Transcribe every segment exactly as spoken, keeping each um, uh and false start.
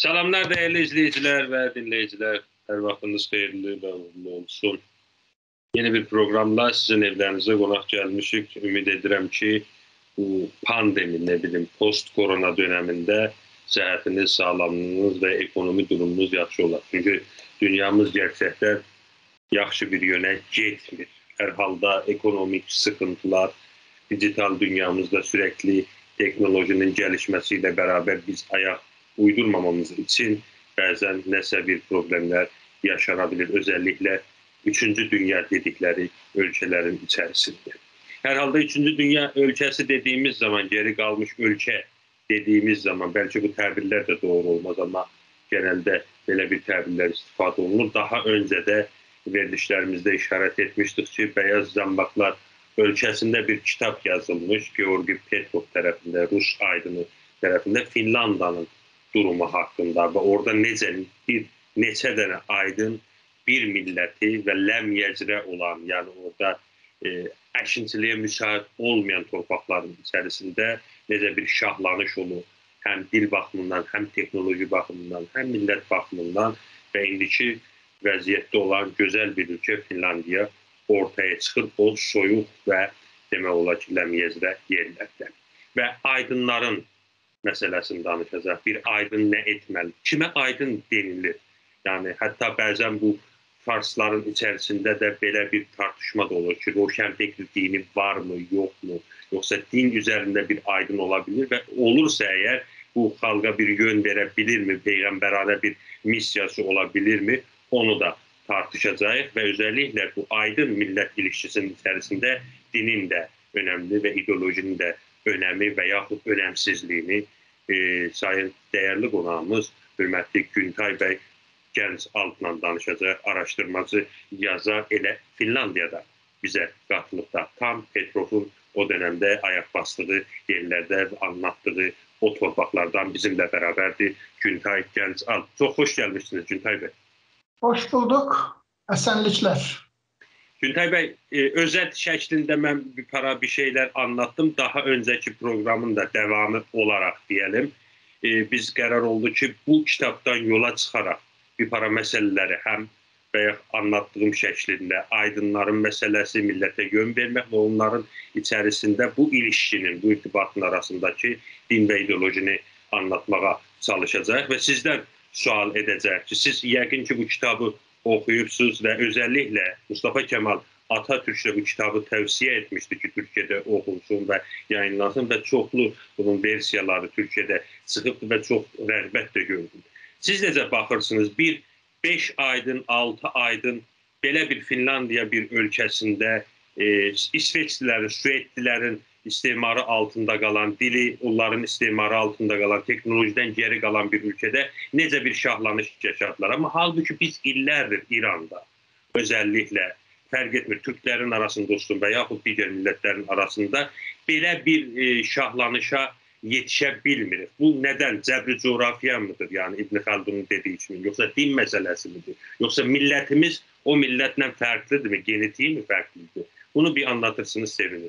Salamlar değerli izleyiciler ve dinleyiciler. Her vaxtınız xeyirli ve uğurlu olsun. Yeni bir programla sizin evlerinize qonaq gəlmişik. Ümid edirəm ki, bu pandemi, ne bilim, post-korona döneminde sıhhatiniz, sağlamlığınız ve ekonomi durumunuz yaxşı olar. Çünkü dünyamız gerçekten yaxşı bir yöne getmir. Hər halda ekonomik sıkıntılar, dijital dünyamızda sürekli teknolojinin gelişmesiyle beraber biz ayak uydurmamamız için bazen nəsə bir problemler yaşanabilir. Özellikle üçüncü dünya dedikleri ülkelerin içerisinde. Herhalde üçüncü dünya ülkesi dediğimiz zaman, geri kalmış ülke dediğimiz zaman, belki bu tabirler de doğru olmaz ama genelde böyle bir tabirler istifade olunur. Daha önce de verilişlerimizde işaret etmiştik ki Beyaz Zambaklar ölkəsində bir kitap yazılmış. Georgi Petrov tarafında, Rus aydını tarafında Finlandiya'nın durumu hakkında ve orada necə bir neçə dənə aydın bir milleti ve ləm yecrə olan, yani orada e, əşinciliğe müsait olmayan torpaqların içerisinde necə bir şahlanış olur. Hem dil bakımından, hem teknoloji bakımından, hem millet bakımından ve indiki vəziyyətdə olan güzel bir ülke Finlandiya ortaya çıxır o soyuq və demək olar ki, ləmiyəcrə yerlərdə. Və aydınların məsələsini danışacaq. Bir aydın nə etməli? Kimə aydın denilir? Yani hətta bəzən bu farsların içərisində də belə bir tartışma da olur ki, roşənfekr dini var mı, yok mu? Yoksa din üzerinde bir aydın olabilir ve olursa eğer bu xalqa bir yön verebilir mi? Peyğəmbərane bir misyası olabilir mi? Onu da tartışacağız ve özellikle bu aydın millet ilişkisinin içerisinde dinin de önemli ve ideolojinin de önemi ve yaxud önemsizliğini e, sayın değerli qonağımız hürmetli Güntay Bey Gənc Altla danışacaq, araştırmacı, yazar, elə Finlandiyada bize qatılıqda tam Petrov'un o dönemde ayak bastığı yerlerde anlattığı o torpaqlardan bizimle beraberdi Güntay Gənc Alt. Çok hoş gelmişsiniz Güntay Bey. Hoş bulduk. Esenlikler. Güntay Bey, e, özet şeklinde ben bir para bir şeyler anlattım. Daha önceki programın da devamı olarak diyelim. E, biz karar oldu ki bu kitaptan yola çıkarak bir para meseleleri hem veya anlattığım şeklinde aydınların meselesi millete yön vermek ve onların içerisinde bu ilişkinin, bu irtibatın arasındaki din ve ideolojini anlatmaya çalışacağız ve sizden sual edecek ki siz yakın ki bu kitabı okuyupsunuz ve özellikle Mustafa Kemal Atatürk'e bu kitabı tavsiye etmişti ki Türkiye'de okunsun ve yayınlansın ve çoklu bunun versiyaları Türkiye'de çıkıp ve çok rağbet de gördüm. Siz necə baxırsınız? Bir beş aydın, altı aydın belə bir Finlandiya bir ölkəsində e, İsveçlilerin, Suedlilerin istimarı altında kalan, dili onların istimarı altında kalan, teknolojiden geri kalan bir ülkede necə bir şahlanış yaşadılar. Ama halbuki biz illerdir İran'da özellikle fark etmir Türklerin arasında olsun ve yaxud diğer milletlerin arasında belə bir e, şahlanışa yetişebilmirik. Bu neden? Cəbri coğrafya mıdır? Yani İbn Haldun'un dediği için mi? Yoksa din meselesi midir? Yoksa milletimiz o milletle farklıdır mı? Genetiği mi farklıdır? Bunu bir anlatırsınız sevinirim.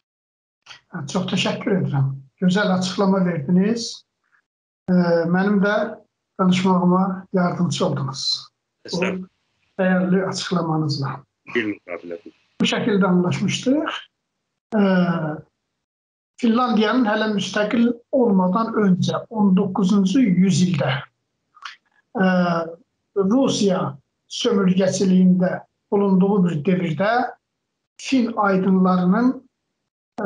Çok teşekkür ederim. Güzel açıklama verdiniz. Ee, benim de danışmağıma yardımcı oldunuz. Bu değerli açıklamanızla. Bu şekilde anlaşmıştık. Ee, Finlandiya'nın hele müstakil olmadan önce on dokuzuncu yüzyılda e, Rusya sömürgeciliğinde bulunduğu bir devirde Fin aydınlarının e,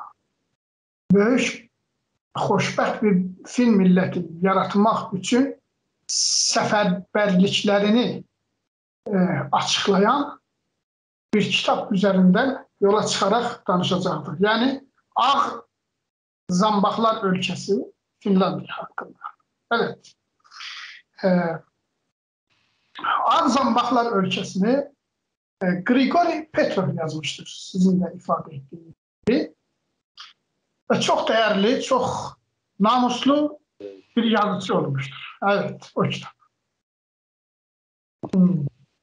böyük, xoşbəxt bir Fin milleti yaratmaq üçün səfərbərliklərini e, açıklayan bir kitap üzerinden yola çıkarak danışacaktık. Yani Ağ Zambaklar ülkesi Finlandiya hakkında. Evet. Ee, Ağ Zambaklar ülkesini e, Grigori Petrov yazmıştır. Sizin de ifade ettiğiniz gibi. Ve çok değerli, çok namuslu bir yazıcı olmuştur. Evet, o kitap. Hmm.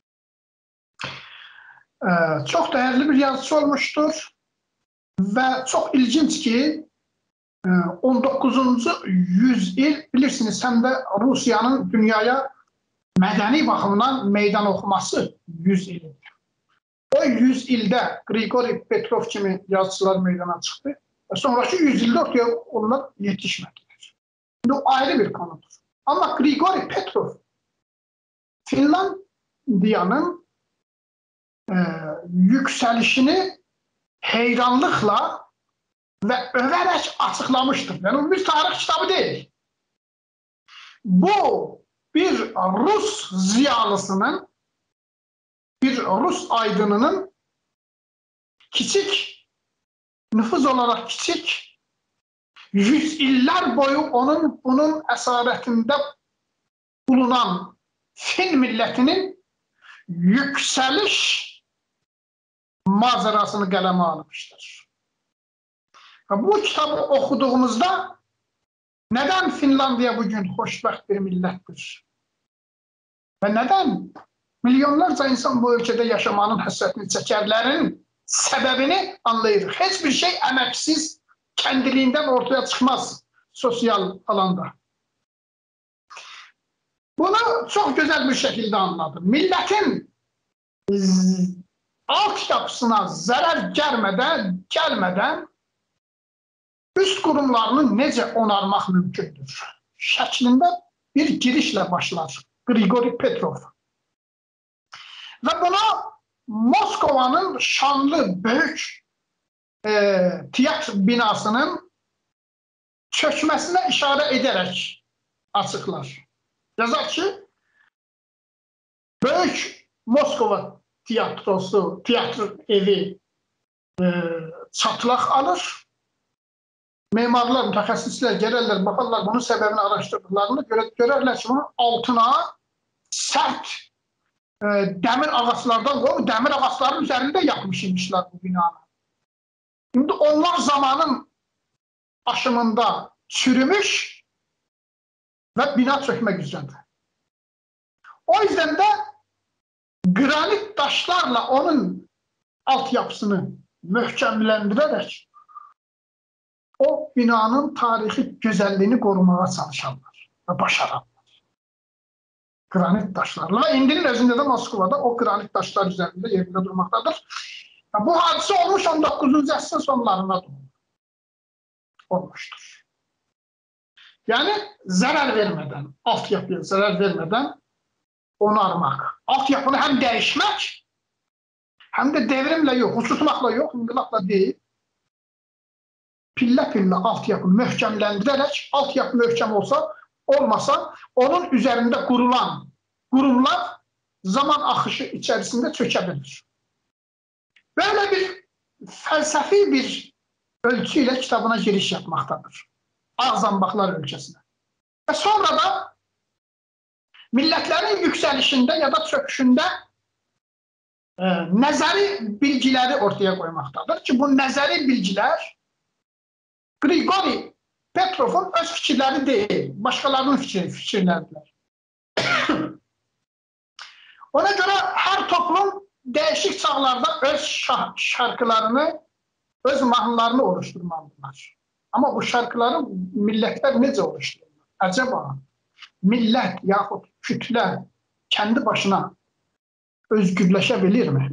Ee, çok değerli bir yazıcı olmuştur. Ve çok ilginç ki on doqquzuncu yüzyıl bilirsiniz, həm də Rusiyanın dünyaya mədəni baxımdan meydan oxuması yüz ildir. O yüz ildə Grigori Petrov kimi yazıçılar meydana çıxdı və sonraki yüz ildə ortaya onlar yetişmədilər. Şimdi o ayrı bir konudur. Ama Grigori Petrov Finlandiyanın e, yükselişini heyranlıkla ve överek açıklamıştır. Yani bu bir tarih kitabı değil. Bu bir Rus ziyalısının, bir Rus aydınının küçük, nüfuz olarak küçük, yüzyıllar boyu onun bunun esaretinde bulunan Fin milletinin yükseliş mazerasını kaleme almıştır. Bu kitabı okuduğumuzda neden Finlandiya bugün hoşbəxt bir millettir? Ve neden milyonlarca insan bu ülkede yaşamanın həsrətini çəkərlərin sebebini anlayırıq. Hiçbir şey emeksiz, kendiliğinden ortaya çıkmaz sosyal alanda. Bunu çok güzel bir şekilde anladım. Milletin altyapısına zarar gelmeden, gelmeden üst kurumlarını nece onarmak mümkündür? Şeklinde bir girişle başlar Grigori Petrov. Ve bunu Moskova'nın şanlı, büyük e, tiyatro binasının çökmesine işaret ederek açıklar. Yazar ki, büyük Moskova tiyatrosu, tiyatro evi e, çatlaq alır. Memarlar, mütəxəssislər gəlirlər, baxarlar, bunun səbəbini araşdırdıqlarını görərlər ki, bunun altına sərt e, dəmir ağaçlardan qoyub, dəmir ağaçların üzərində yapmış imişlər bu binanı. Şimdi onlar zamanın aşımında çürümüş ve bina çökmek üzeredir. O yüzden de granit taşlarla onun altyapısını möhkemlendirerek o binanın tarihi güzelliğini korumaya çalışanlar ve başaranlar. Granit taşlarla ve indinin özünde de Moskova'da o granit taşlar üzerinde yerinde durmaktadır. Bu hadise olmuş on doqquzuncu əsrin sonlarında olmuştur. Yani zarar vermeden, altyapıya zarar vermeden onarmak. Altyapını hem değişmek hem de devrimle yok, uçurtmakla yok, inqilabla değil. Pillə pillə altyapını möhkemlendirerek, altyapı möhkem olsa, olmasa onun üzerinde kurulan kurumlar zaman akışı içerisinde çökebilir. Böyle bir felsefi bir ölçüyle kitabına giriş yapmaktadır. Ağzambaklar ülkesine. Ve sonra da milletlerin yükselişinde ya da çöküşünde e, nezari bilgileri ortaya koymaktadır. Ki bu nezari bilgiler Grigori Petrov'un öz fikirleri değil, başkalarının fikir, fikirleridir. Ona göre her toplum değişik çağlarda öz şarkılarını, öz mahnılarını oluşturmalıdırlar. Ama bu şarkıları milletler necə oluştururlar? Acaba millet yahut kütle kendi başına özgürleşebilir mi?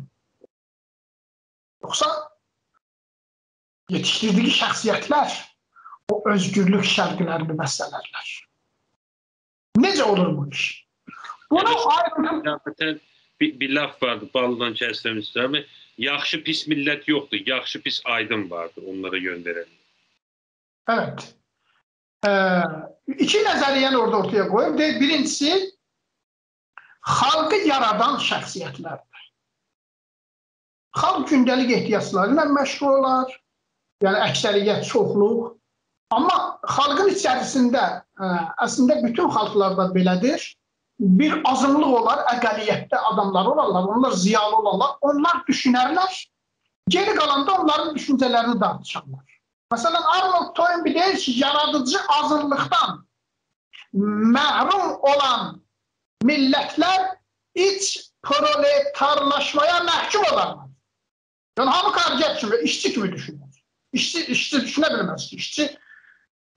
Yoksa yetiştirdiği şahsiyetler o özgürlük şarkılarını beslerler. Necə olur bu iş? Bunu ayrıca... Bir, bir laf vardı, balından kəsləmişdir ama yaxşı pis millət yoxdur, yaxşı pis aydın vardı onlara gönderen. Evet. Ee, iki nəzəriyyəni orada ortaya koyup, birincisi xalqı yaradan şəxsiyyətlərdir. Xalq gündəlik ehtiyaçlarıyla məşğul olar, yani əksəriyyət, çoxluq. Ama xalqın içərisində e, əslində bütün xalqlarda belədir. Bir azınlık olar, əqəliyyətdə adamlar olarlar, onlar ziyalı olarlar, onlar düşünərlər, geri qalanda onların düşüncələrini tartışarlar. Məsələn, Arnold Toynbee deyir ki, yaradıcı azınlıqdan məhrum olan millətlər iç proletarlaşmaya məhkum olarlar. Yani hamı qardiyyat kimi, işçi kimi düşünür. İşçi, işçi düşünə bilməz ki, işçi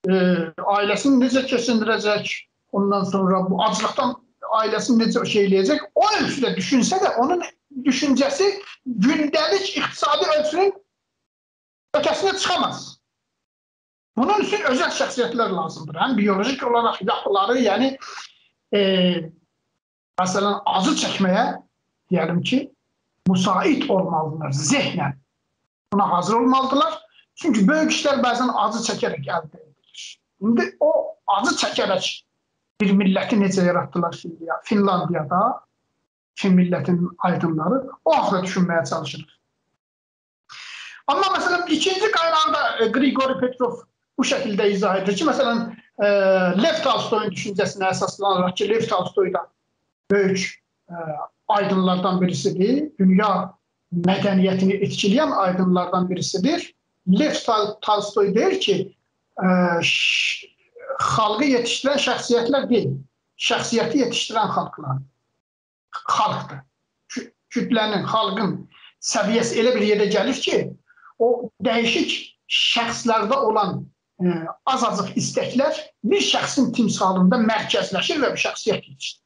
e, ailesini necə keçindirəcək, ondan sonra bu aclıqdan ailesini necə şeyləyəcək, o ölçüdə düşünsə də onun düşüncəsi gündəlik iqtisadi ölçünün ötesine çıkamaz. Bunun için özel şəxsiyyətlər lazımdır. Həm biyolojik olarak yapıları, yani e, mesela acı çəkməyə diyelim ki müsait olmalıdırlar zihnen. Buna hazır olmalıdırlar. Çünkü böyük işler bazen acı çekerek elde edilir. Şimdi o acı çekerek bir milleti necə yarattılar Finlandiyada, Fin milletinin aydınları o haqda düşünmeye çalışırlar. Ama mesela ikinci kaynağında e, Grigori Petrov bu şekilde izah edir ki, mesela e, Lev Tolstoy'un düşüncesine esaslanarak ki, Lev Tolstoy da büyük e, aydınlardan birisidir. Dünya medeniyetini etkileyen aydınlardan birisidir. Lev Tolstoy der ki, e, halkı yetiştiren şəxsiyyətlər değil, şəxsiyyəti yetiştiren halklar. Halktır. Kütlənin, halkın səviyyəsi elə bir yerdə gəlir ki, o değişik şəxslərdə olan e, az-azıq istəklər bir şəxsin timsalında mərkəzləşir və bir şəxsiyyət yetişdirir.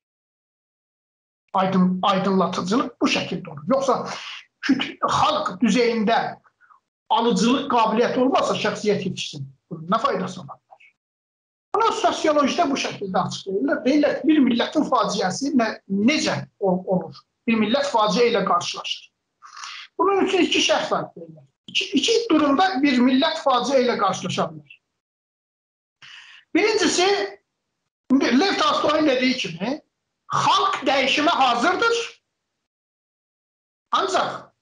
Aydın, aydınlatıcılık bu şekilde olur. Yoksa küt, halk düzeyinde alıcılık kabiliyeti olmazsa şəxsiyyət yetişsin. Bunun ne faydası var? Bunu sosyolojide bu şekilde açıklayırlar. Deyirlər, bir milletin faciası ne, necə olur? Bir millet facia ile karşılaşır. Bunun için iki şəxs var. İki, iki durumda bir millet facia ile karşılaşabilir. Birincisi, Lev Tolstoy'un dediği kimi, halk değişime hazırdır. Ancak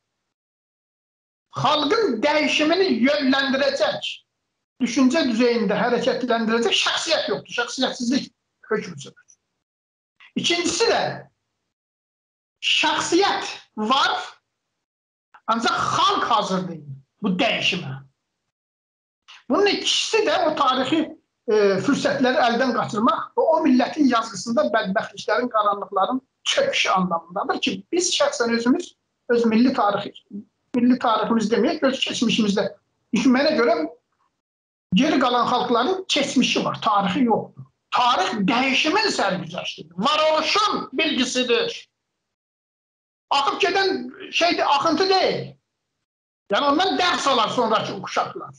halkın değişimini yönlendirecek, düşünce düzeyinde hareketlendirecek şəxsiyyət yoktur. Şəxsiyyətsizlik hüküm sürür. İkincisi de şəxsiyyət var, ancak halk hazır değil bu değişime. Bunun ikisi de o tarihi e, fürsətləri əldən qaçırmaq və o milletin yazgısında bədbəxtliklərin, qaranlıqların çöküşü anlamındadır ki, biz şəxsən özümüz, öz milli tarixi, milli tariximiz deməyək, öz keçmişimizdə düşünməyinə görə geri qalan halkların keçmişi var, tarihi yoktur. Tarih değişimin sərgüzəştidir, varoluşun bilgisidir. Akıp giden şey de akıntı değil. Yani ondan ders alar sonraki kuşaklar.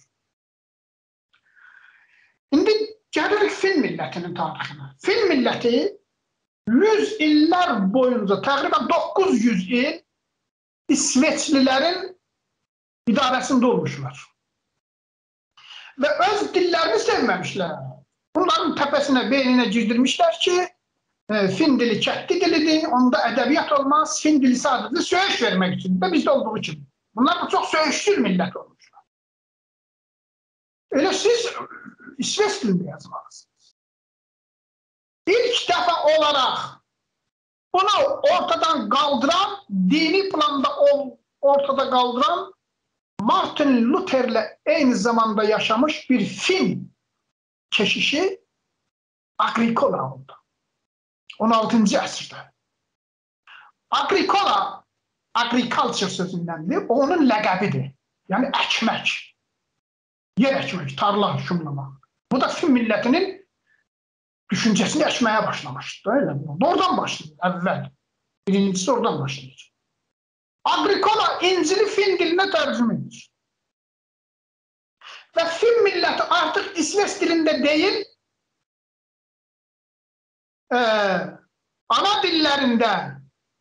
Şimdi gelirik Fin milletinin tarihine. Fin milleti yüz iller boyunca takriben dokuz yüz il İsveçlilerin idaresinde olmuşlar. Ve öz dillerini sevmemişler. Bunların tepesine, beynine girdirmişler ki Fin dili kətli dilidir, onda ədəbiyyat olmaz, Fin dili sadece söyüş vermek için de bizde olduğu için. Bunlar da çok söyüşsüz millet olmuşlar. Öyle siz İsveç dilinde yazmalısınız. İlk defa olarak bunu ortadan kaldıran, dini planda ortada kaldıran Martin Luther'le aynı zamanda yaşamış bir Fin keşişi Agricola oldu. on altıncı əsrdə. Agricola, agriculture sözündendir, onun ləqəbidir. Yani əkmək, yer əkmək, tarla şumlamaq. Bu da Fin millətinin düşüncəsini əkməyə başlamışdı. Öyle mi? Oradan başlayır, əvvəl. Birincisi oradan başlayır. Agricola İncili Fin diline tərcümə edir. Və Fin milləti artıq İsveç dilində deyil, Ee, ana dillerinde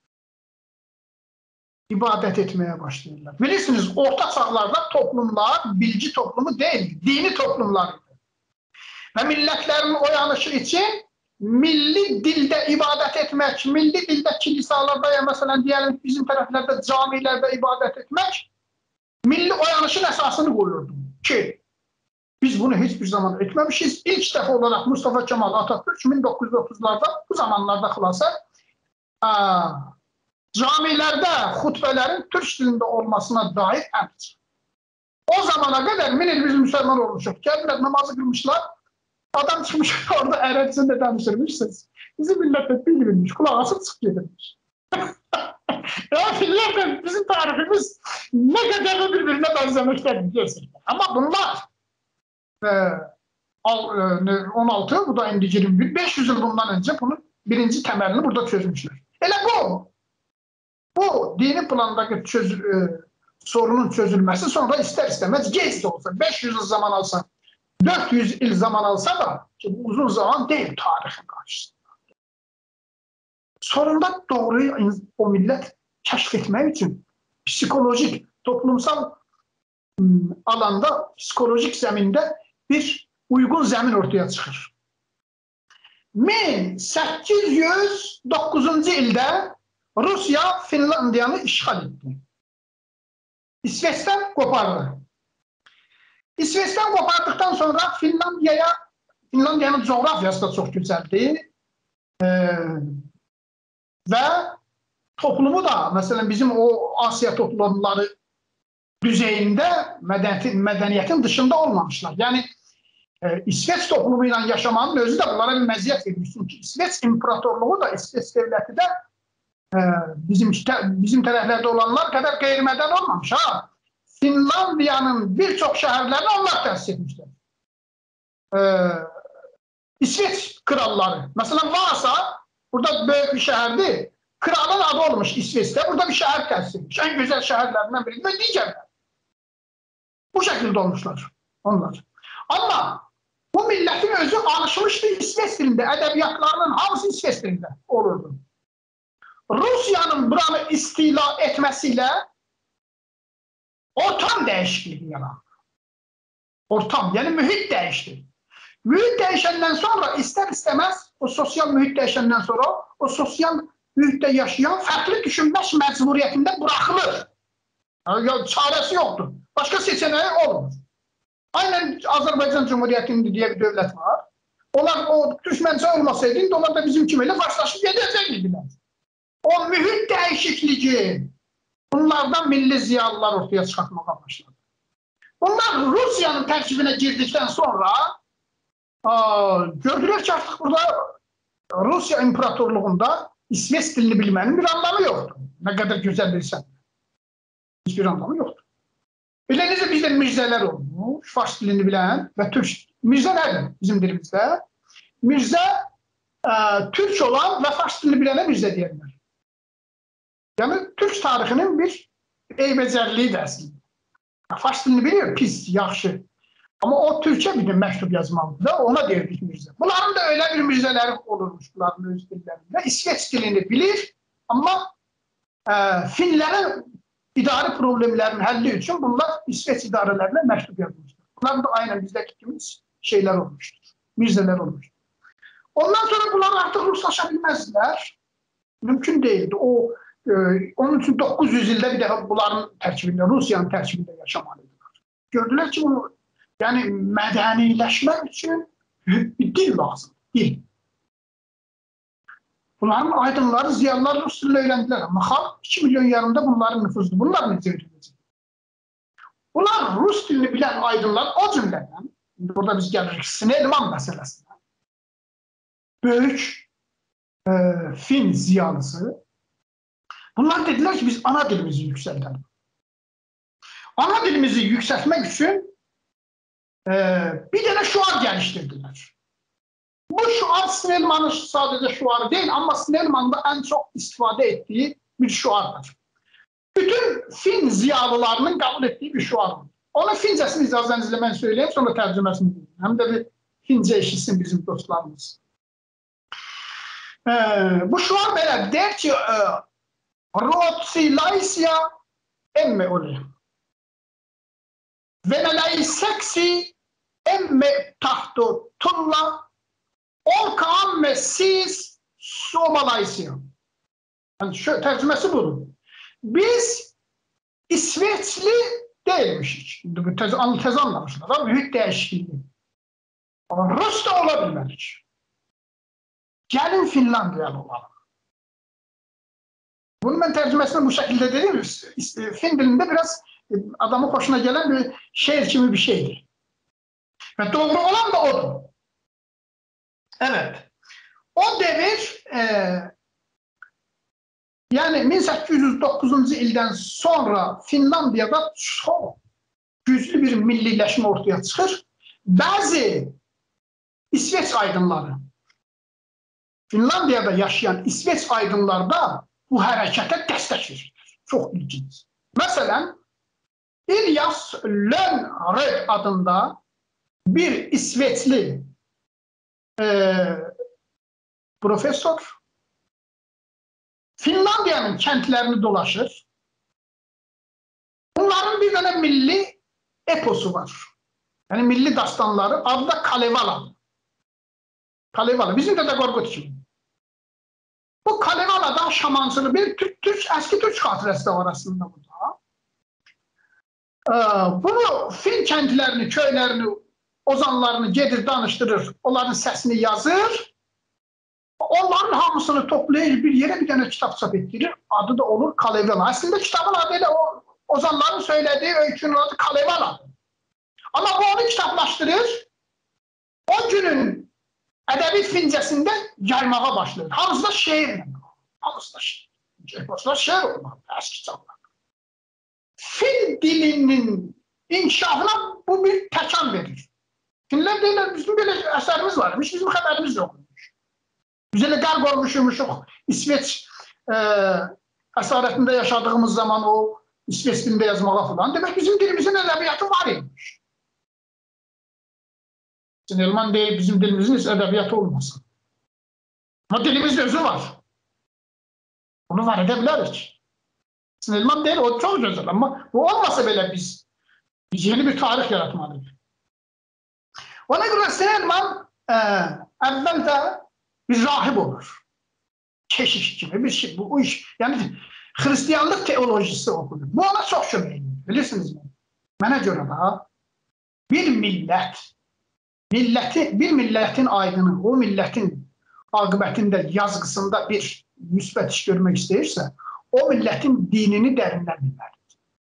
ibadet etmeye başlıyorlar. Bilirsiniz orta çağlarda toplumlar bilgi toplumu değil, dini toplumlardı. Ve milletlerin oyanışı için milli dilde ibadet etmek, milli dilde kilisalarda ya mesela diyelim bizim taraflarda camilerde ibadet etmek, milli oyanışın esasını koyuyordu ki biz bunu hiçbir zaman etmemişiz. İlk defa olarak Mustafa Kemal Atatürk bin dokuz yüz otuzlarda bu zamanlarda xilasa camilerde hutbelerin Türk dilinde olmasına dair emr. O zamana kadar min il biz Müslüman olmuşuz. Geldiler namazı kılmışlar. Adam çıkmış orada Erəbcəsində danışırmışsınız. Bizim millete bilmiyormuş. Kulağı asıp çık gedirmiş. Ya fillerden bizim tarihimiz ne kadar birbirine benzemekler biliyorsun. Ama bunlar Ee, on altı, bu da indi yirmi bir. beş yüz yıl bundan önce bunun birinci temelini burada çözmüşler. Elə bu, bu dini plandaki çöz, e, sorunun çözülmesi sonra ister istemez geç de olsa, beş yüz yıl zaman alsa, dört yüz yıl zaman alsa da, ki bu uzun zaman değil tarihin karşısında. Sorunda doğruyu o millet keşfetmek için psikolojik, toplumsal alanda, psikolojik zeminde bir uygun zemin ortaya çıkır. bin səkkiz yüz doqquzuncu ildə Rusya Finlandiyanı işgal etti. İsveç'ten kopardı. İsveç'ten kopardıktan sonra Finlandiya'ya, Finlandiya'nın coğrafyası da çok güzeldi. Ee, ve toplumu da, mesela bizim o Asya toplumları düzeyinde medeniyetin, medeniyetin dışında olmamışlar. Yani e, İsveç toplumuyla yaşamanın özü de bunlara bir meziyet vermiş. Çünkü İsveç imparatorluğu da, İsveç devleti de e, bizim bizim taraflarda olanlar kadar gayrimeden olmamış. Ha, Finlandiya'nın birçok şehirlerini onlar tesis etmişler. E, İsveç kralları. Mesela Vasa, burada büyük bir şehirdi. Kralın adı olmuş İsveç'te. Burada bir şehir tesis etmiş. En güzel şehirlerinden biri de diyeceğim. Bu şekilde olmuşlar onlar. Ama bu milletin özü alışmıştı İsveç dilinde. Edebiyatlarının hamısı İsveç dilinde olurdu. Rusya'nın buranı istila etmesiyle ortam değişikliği yarandı. Ortam, yani mühit değişti. Mühit değişenden sonra ister istemez o sosyal mühit değişenden sonra o sosyal mühitte yaşayan farklı düşünmez mecburiyetinde bırakılır. Yani çaresi yoktur. Başka seçeneği olmur. Aynen Azerbaycan Cumhuriyeti'nin diye bir devlet var. Onlar o düşmence olmasaydı onlar da bizim kimiyle başlaşıp gidecektiler. O mühit değişikliği bunlardan milli ziyalılar ortaya çıkartmaya başladı. Bunlar Rusya'nın terkibine girdikten sonra aa, gördüler ki artık burada Rusya İmparatorluğu'nda İsveç dilini bilmenin bir anlamı yoktu. Ne kadar güzel bilsen. Hiçbir anlamı yoktu. Bilinizde bizde mirzeler olmuş, Fars dilini bilen ve Türk. Mirze nerede bizim dilimizde? Mirze e, Türk olan ve Fars dilini bilene mirze diyenler. Yani Türk tarihinin bir eybəcərliği dersin. Fars dilini biliyor, pis, yaxşı. Ama o Türkçe bir mektup yazmalıdır da ona derdik mirze. Bunların da öyle bir mirzeleri olurmuş bunların öz dillerinde. İsveç dilini bilir ama e, Finlerin idari problemlerin həlli için bunlar İsveç idarelerine mektup yazmışlar. Bunların da aynen bizdeki gibi şeyler olmuştur. Mirzeler olmuştur. Ondan sonra bunlar artık Ruslaşabilmezler. Mümkün değildi. O e, onun için dokuz yüz yılda bir defa bunların terkibinde, Rusya'nın terkibinde yaşamalıydılar. Gördüler ki bu yani medenileşmek için bir dil lazım. Dil. Bunların aydınları, ziyanları Rus dilini öğrendiler. Ama halk iki milyon yarımda bunların nüfusu. Bunlar ne öğrenecek? Bunlar Rus dilini bilen aydınlar o cümleden, burada biz geliriz Snellman meselesine. Büyük e, Fin ziyalısı. Bunlar dediler ki biz ana dilimizi yükseltelim. Ana dilimizi yükseltmek için e, bir tane şuar geliştirdiler. Bu şuar Snellman'ın sadece şuarı değil ama Snellman'ın da en çok istifade ettiği bir şuardır. Bütün Fin ziyalılarının kabul ettiği bir şuardır. Onun Fincesini icazənizle ben söyleyeyim sonra tercümesini diyeyim. Hem de bir Fince eşitsin bizim dostlarımız. Ee, bu şuar böyle der ki e, Rotsilaisya emme oluyor. Venelaiseksi emme tahtu tulla Olkan ve siz Somalaysya. Yani şu tercümesi budur. Biz İsveçli değilmişik. Bu tez, tez anlamışlar. Ama büyük değişikliği. Ama Rus da olabilmedik. Gelin Finlandiyalı olalım. Bunun ben tercümesini bu şekilde dedim. Fin dilinde biraz adamın hoşuna gelen bir şehir gibi bir şeydir. Ve doğru olan da odur. Evet. O devir e, yani bin sekiz yüz dokuzuncu ilden sonra Finlandiya'da çok güçlü bir millileşme ortaya çıkır. Bazı İsveç aydınları. Finlandiyada yaşayan İsveç aydınlar da bu hərəkətə dəstək verir. Çox ilginç. Məsələn, İlyas Lönnröd adında bir İsveçli e, profesör Finlandiyanın kəndlərini dolaşır. Bunların bir dənə milli eposu var. Yəni milli dastanları adı da Kalevala. Kalevala. Bizim Dədə Qorqud kimi. Bu Kalevala'da şamansını bir Türk, Türk, eski Türk xatirəsi də var aslında burada. Ee, bunu Fin kəndlərini, köylərini, ozanlarını gedir, danışdırır. Onların səsini yazır. Onların hamısını toplayır, bir yere bir tane kitap çap ettirir. Adı da olur Kalevala. Aslında kitabın adıyla o ozanların söylediği öykünün adı Kalevala. Ama bu onu kitaplaştırır. O günün edebi fincəsində yaymağa başlayır. Hamısı da şeirlə. Hamısı da şeir. Eposlar şeir olmalı, eski çağlar. Fin dilinin inkişafına bu bir təkan verir. Finlər deyirlər, bizim böyle əsərimiz varmış, bizim xəbərimiz yoxmuş. Biz elə qərb olmuşumuşuq, İsveç e, əsarətində yaşadığımız zaman o İsveç dilində yazmağa falan. Demək bizim dilimizin ədəbiyyatı var imiş. Elman deyib bizim dilimizin ədəbiyyatı olmasın. Ama dilimizin özü var. Onu var edə bilərik. Elman deyil, o çok güzel ama bu olmasa bile biz, biz yeni bir tarih yaratmalıyız. Ona göre Elman e, evveldə bir rahip olur. Keşiş gibi bir şey. Bu, bu iş, yani Hristiyanlık teolojisi okunur. Bu ona çok kömək edir. Bilirsiniz mi? Mənə görə də bir millət, milleti, bir milletin aydını, o milletin akıbetinde, yazgısında bir müsbət iş görmək istəyirsə, o milletin dinini derinden bilmelidir.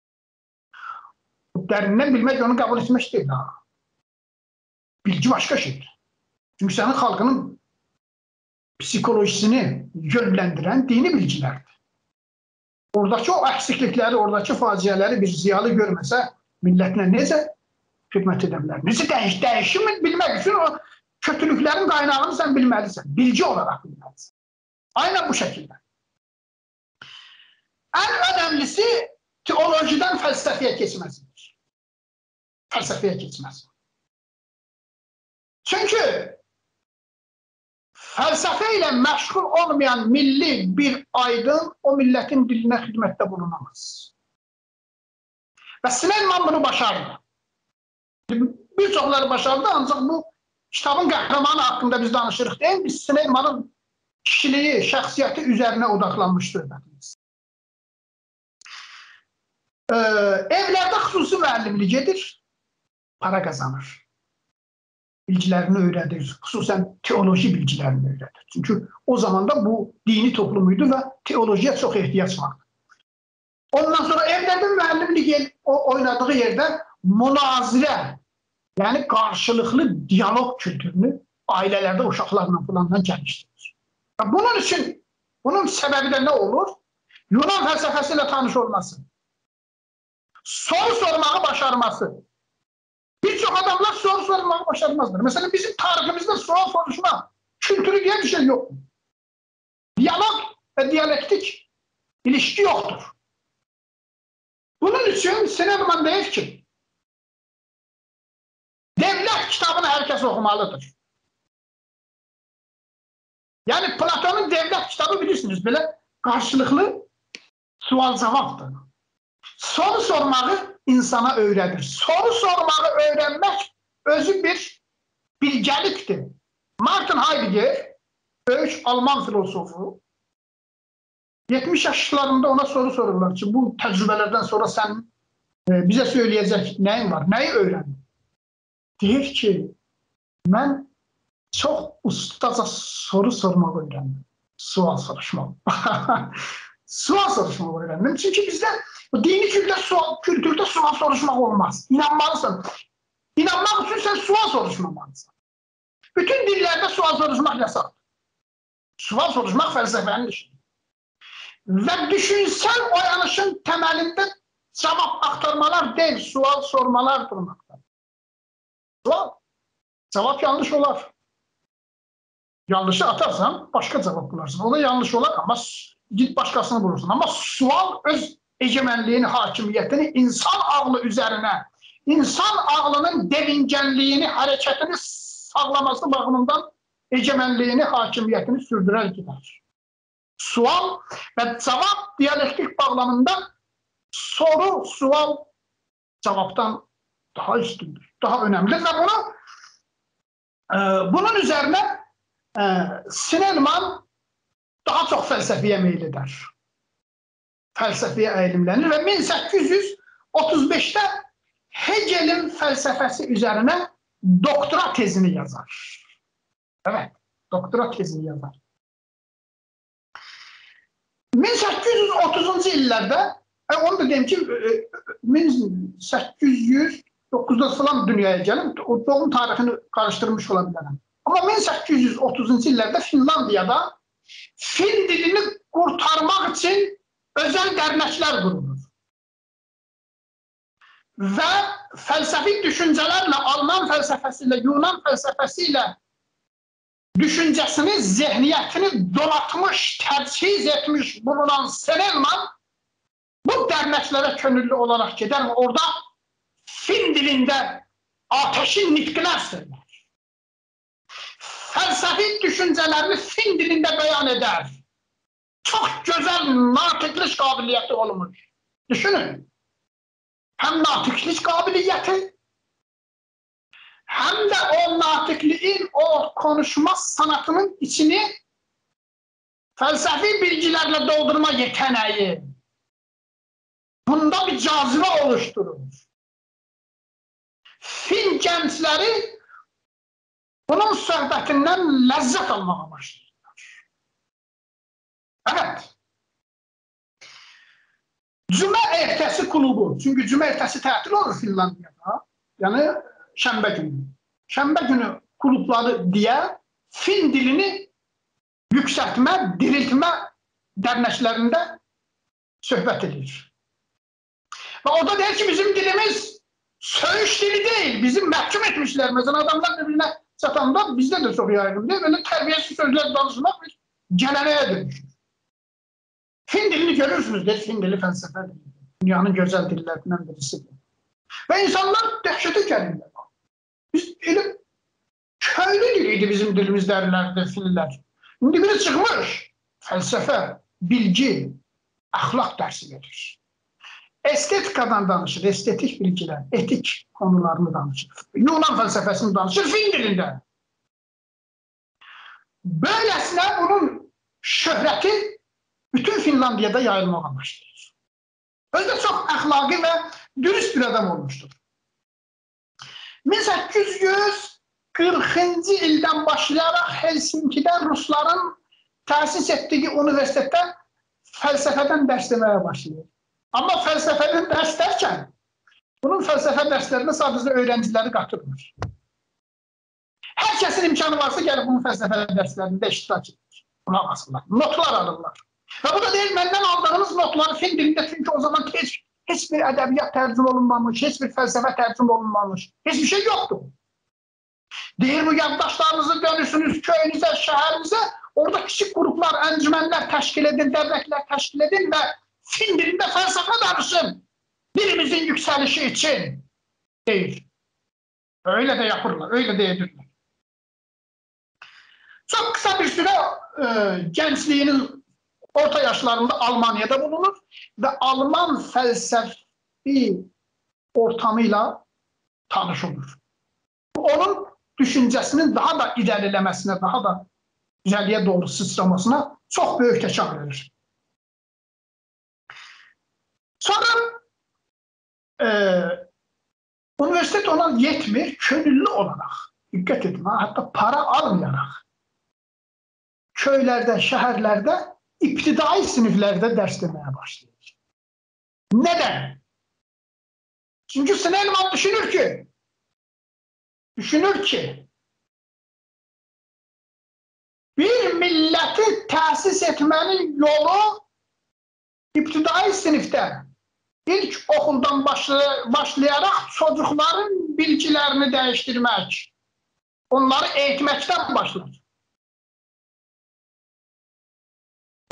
Derinden bilmek onu kabul etmek değil. Ha. Bilgi başka şeydir. Çünkü senin halkının psikolojisini yönlendiren dini bilgilerdir. Oradaki o eksiklikleri, oradaki faciaları bir ziyalı görmese milletine nece hizmet edenler, nece değiş, değişimi bilmek için o kötülüklerin kaynağını sen bilmelisin. Bilgi olarak bilmelisin. Aynen bu şekilde. En önemlisi teolojiden felsefeye geçmesidir. Felsefeye geçmesi. Çünkü felsefeyle meşgul olmayan milli bir aydın o milletin diline hizmette bulunamaz. Ve Süleyman bunu başardı. Birçokları başardı ancak bu kitabın kahramanı hakkında biz danışırıq değil. Biz Süleyman'ın kişiliği, şəxsiyyəti üzerine odaklanmış söhbətimiz. Ee, evlerde xüsusi müəllimlik edir, para kazanır. Bilgilerini öğretir, xüsusən teoloji bilgilerini öğretir. Çünkü o zaman da bu dini toplumuydu ve teolojiye çok ihtiyaç vardı. Ondan sonra evlerde müəllimlik oynadığı yerde münazirə, yani karşılıklı diyalog kültürünü ailelerde uşaqlarla falandan geliştirir. Bunun için, bunun sebebi de ne olur? Yunan felsefesiyle tanış olması. Soru sormağı başarması. Birçok adamlar soru sormağı başarmazlar. Mesela bizim tarihimizde soru soruşma kültürü diye bir şey yok. Diyalog ve diyalektik ilişki yoktur. Bunun için Süleyman deyir ki, devlet kitabını herkes okumalıdır. Yani Platon'un devlet kitabı bilirsiniz böyle karşılıklı sual cevaptır. Soru sormağı insana öğretir. Soru sormağı öğrenmek özü bir bilgeliktir. Martin Heidegger, büyük Alman filosofu, yetmiş yaşlarında ona soru sorurlar ki bu tecrübelerden sonra sen e, bize söyleyecek neyin var, neyi öğrendin? Deyir ki, ben çok ustaca soru sormağı öğrendim. Sual soruşmağı. Sual soruşmağı öğrendim. Çünkü bizde dini kültürde sual, kültürde sual soruşmak olmaz. İnanmalısın. İnanmak için sen sual soruşmamalısın. Bütün dillerde sual soruşmak yasak. Sual soruşmak felsefenin işidir. Ve düşünsel oyanışın temelinde cevap aktarmalar değil, sual sormalar durmaktadır. Sual, cevap yanlış olar. Yanlışı atarsan başka cevap bularsın. O da yanlış olar ama git başkasını bulursun. Ama sual öz egemenliğini, hakimiyetini insan ağlı üzerine, insan ağlının devingenliğini, hareketini sağlaması bakımından egemenliğini, hakimiyetini sürdürür gider. Sual ve cevap diyalektik bağlamında soru, sual cevaptan daha üstündür, daha önemlidir ve bunu e, bunun üzerine e, Snellman daha çok felsefeye meyillidir. Felsefeye eğilimlenir ve bin sekiz yüz otuz beşte Hegel'in felsefesi üzerine doktora tezini yazar. Evet, doktora tezini yazar. bin sekiz yüz otuzuncu illərdə, e, onu da deyim ki, bin sekiz yüz dokuzda falan dünyaya gelip o doğum tarihini karıştırmış olabilirim. Ama bin sekiz yüz otuzuncu illərdə Finlandiyada Fin dilini kurtarmak için özel dernekler kurulur. Ve felsefi düşüncelerle, Alman felsefesiyle, Yunan felsefesiyle düşüncesini, zihniyetini donatmış, tersiz etmiş bulunan Snellman bu derneklere gönüllü olarak gider ve orada Fin dilinde ateşin nitkiler söyler. Felsefi düşüncelerini Fin dilinde beyan eder. Çok güzel natiklik kabiliyeti olmuş. Düşünün. Hem natiklik kabiliyeti hem de o natikliğin, o konuşma sanatının içini felsefi bilgilerle doldurma yeteneği. Bunda bir cazibe oluşturur. Fin gençleri bunun söhbetinden lezzet almaya başlıyorlar. Evet. Cuma ertesi klubu. Çünkü cuma ertesi tatil olur Finlandiya'da. Yani şembe günü. Şembe günü kulüpleri diye Fin dilini yükseltme, diriltme derneklerinde söhbet edilir. Ve o da der ki bizim dilimiz söğüş dili değil. Bizim mahkum etmişler. Mesela adamlar birbirine satanda bizde de çok yaygın değil. Böyle terbiyesiz sözler danışmak bir geleneğe dönüşür. Fin dilini görürsünüz der. Fin dili felsefe dili. Dünyanın güzel dillerinden birisidir. Ve insanlar dehşete gelirler. Biz öyle köylü diliydi bizim dilimiz derlerdi Finliler. Şimdi biri çıkmış. Felsefe, bilgi, ahlak dersi verir. Estetikadan danışır, estetik bilgiler, etik konularını danışır. Yunan felsefesini danışır Fin dilinde. Böylesine bunun şöhreti bütün Finlandiya'da yayılmaya başlıyor. Özde çok ahlaki ve dürüst bir adam olmuştur. bin sekiz yüz qırxıncı ildən başlayarak Helsinki'de Rusların tesis ettiği üniversitede felsefeden ders demeye başlıyor. Ama felsefeden ders derken bunun felsefe derslerine sadece öğrencileri katılmır. Herkesin imkanı varsa gelip bunun felsefe derslerinde iştirak edilir. Buna basırlar. Notlar alırlar. Ve bu da değil benden aldığınız notları Fin dilinde çünkü o zaman hiç, hiçbir edebiyat tercüme olunmamış, hiçbir felsefe tercüme olunmamış. Hiçbir şey yoktu. Değil bu yaddaşlarınızı dönürsünüz köyünüze, şehrinize. Orada küçük gruplar, encümenler teşkil edin, dernekler teşkil edin ve Fin dilinde felsefe danışın. Dilimizin yükselişi için değil. Öyle de yapırlar, öyle de edirler. Çok kısa bir süre e, gençliğinin orta yaşlarında Almanya'da bulunur ve Alman felsefi ortamıyla tanışılır. Bu onun düşüncesinin daha da ilerlemesine, daha da güzelliğe doğru sıçramasına çok büyük teşekkür verir. Sonra e, üniversite ona yetmir, gönüllü olarak, dikkat edin, hatta para almayarak köylerde, şehirlerde, iptidai sınıflarda ders demeye başlıyor. Neden? Çünkü Snellman düşünür ki, düşünür ki, bir milleti tesis etmenin yolu iptidai sınıfta ilk okuldan başlayarak çocukların bilgilerini değiştirmek, onları eğitmekten başlar.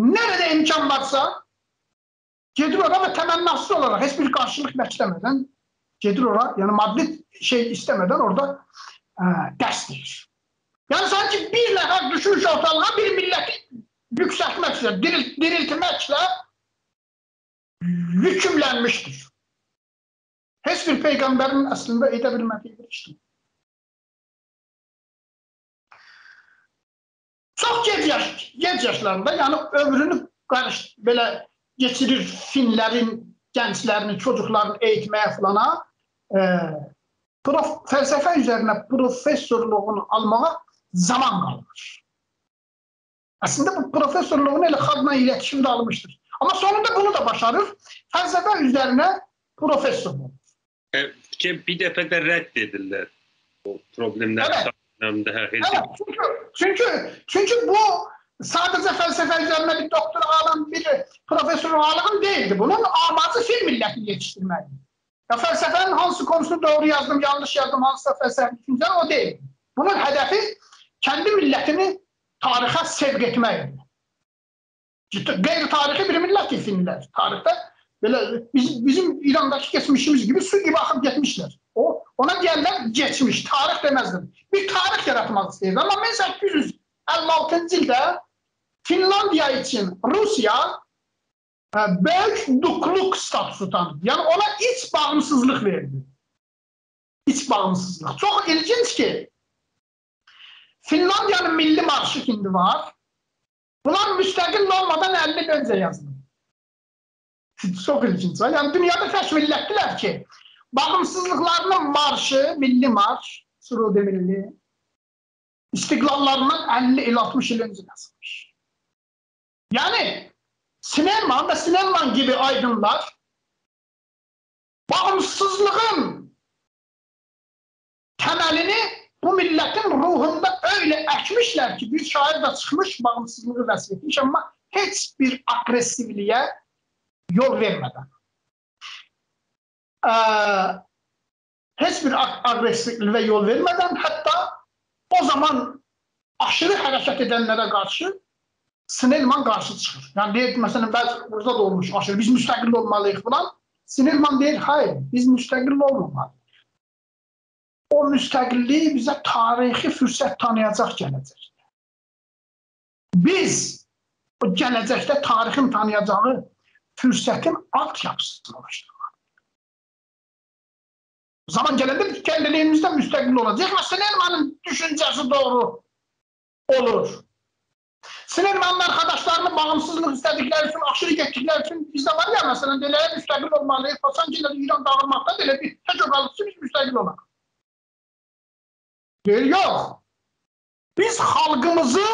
Nerede imkan varsa gedir ora ve temennasız olarak hiçbir karşılık beklemeden gedir ora, yani maddi şey istemeden orada e, ders verir. Yani sanki bir nefer düşmüş ortalığa bir milleti yükseltmekle, diril, diriltmekle yükümlenmiştir. Hiçbir peygamberin aslında edebilmediği bir iştir. Çok genç, yaş, genç yaşlarında, yani ömrünü karış, böyle geçirir Finlerin, gençlerini, çocuklarını eğitmeye falana, e, prof, felsefe üzerine profesörlüğünü almaya zaman kalmış. Aslında bu profesörlüğünü ile halkla iletişimde almıştır. Ama sonunda bunu da başarır. Felsefe üzerine profesör olur. E, bir defa da reddedirler. O problemler evet. Daha evet, çünkü, çünkü, çünkü bu sadece felsefe üzerine bir doktora alan bir profesör alan değildi. Bunun amacı fil milletini yetiştirmeydi. Ya felsefenin hansı konusunu doğru yazdım, yanlış yazdım, hansı felsefe düşünce o değil. Bunun hedefi kendi milletini tarihe sevk etmeydi. Gayri tarihi bir millet değil Finliler. Tarihte böyle biz, bizim İran'daki geçmişimiz gibi su gibi akıp gitmişler. O, ona diyenler geçmiş, tarih demezdim. Bir tarih yaratmak istedi. Ama bin sekiz yüz elli altıncı yılda Finlandiya için Rusya büyük dukluk statüsü tanıdı. Yani ona iç bağımsızlık verdi. İç bağımsızlık. Çok ilginç ki Finlandiya'nın milli marşı şimdi var. Bunlar müstakil olmadan elli yıl önce yazıldı. Çok ilginç. Yani dünyada kaç millettiler ki bağımsızlıklarının marşı, milli marş, Surudi Milli, istiklallarından elli ila altmış yıl önce yazılmış. Yani Süleyman ve Süleyman gibi aydınlar bağımsızlığın temelini bu milletin ruhunda öyle ekmişler ki bir şair de çıkmış bağımsızlığı vesfetmiş ama hiçbir agresifliğe yol vermeden. Ee, hiçbir agresifliğe yol vermeden, hatta o zaman aşırı hareket edenlere karşı Süleyman karşı çıkır. Yani değil, mesela ben burada da olmuş aşırı, biz müstakil olmalıyız falan. Süleyman değil, hayır, biz müstakil olmamalıyız. O müstakilliği bize tarihi fürsət tanıyacaq gələcəkdə. Biz o gələcəkdə tarihin tanıyacağı fürsətin altyapısını oluşturmalıyıq. Zaman gələndə kendiliğimizde müstakil olacaq ve Süleyman'ın düşüncesi doğru olur. Süleyman'ın arkadaşlarının bağımsızlık istedikleri için, aşırı getdikleri için bizde var ya mesela deleye müstakil olmalıyız. Sanki İran dağılmakta dele bir tek okalısı biz müstakil olalım. Değil, yok. Biz halkımızı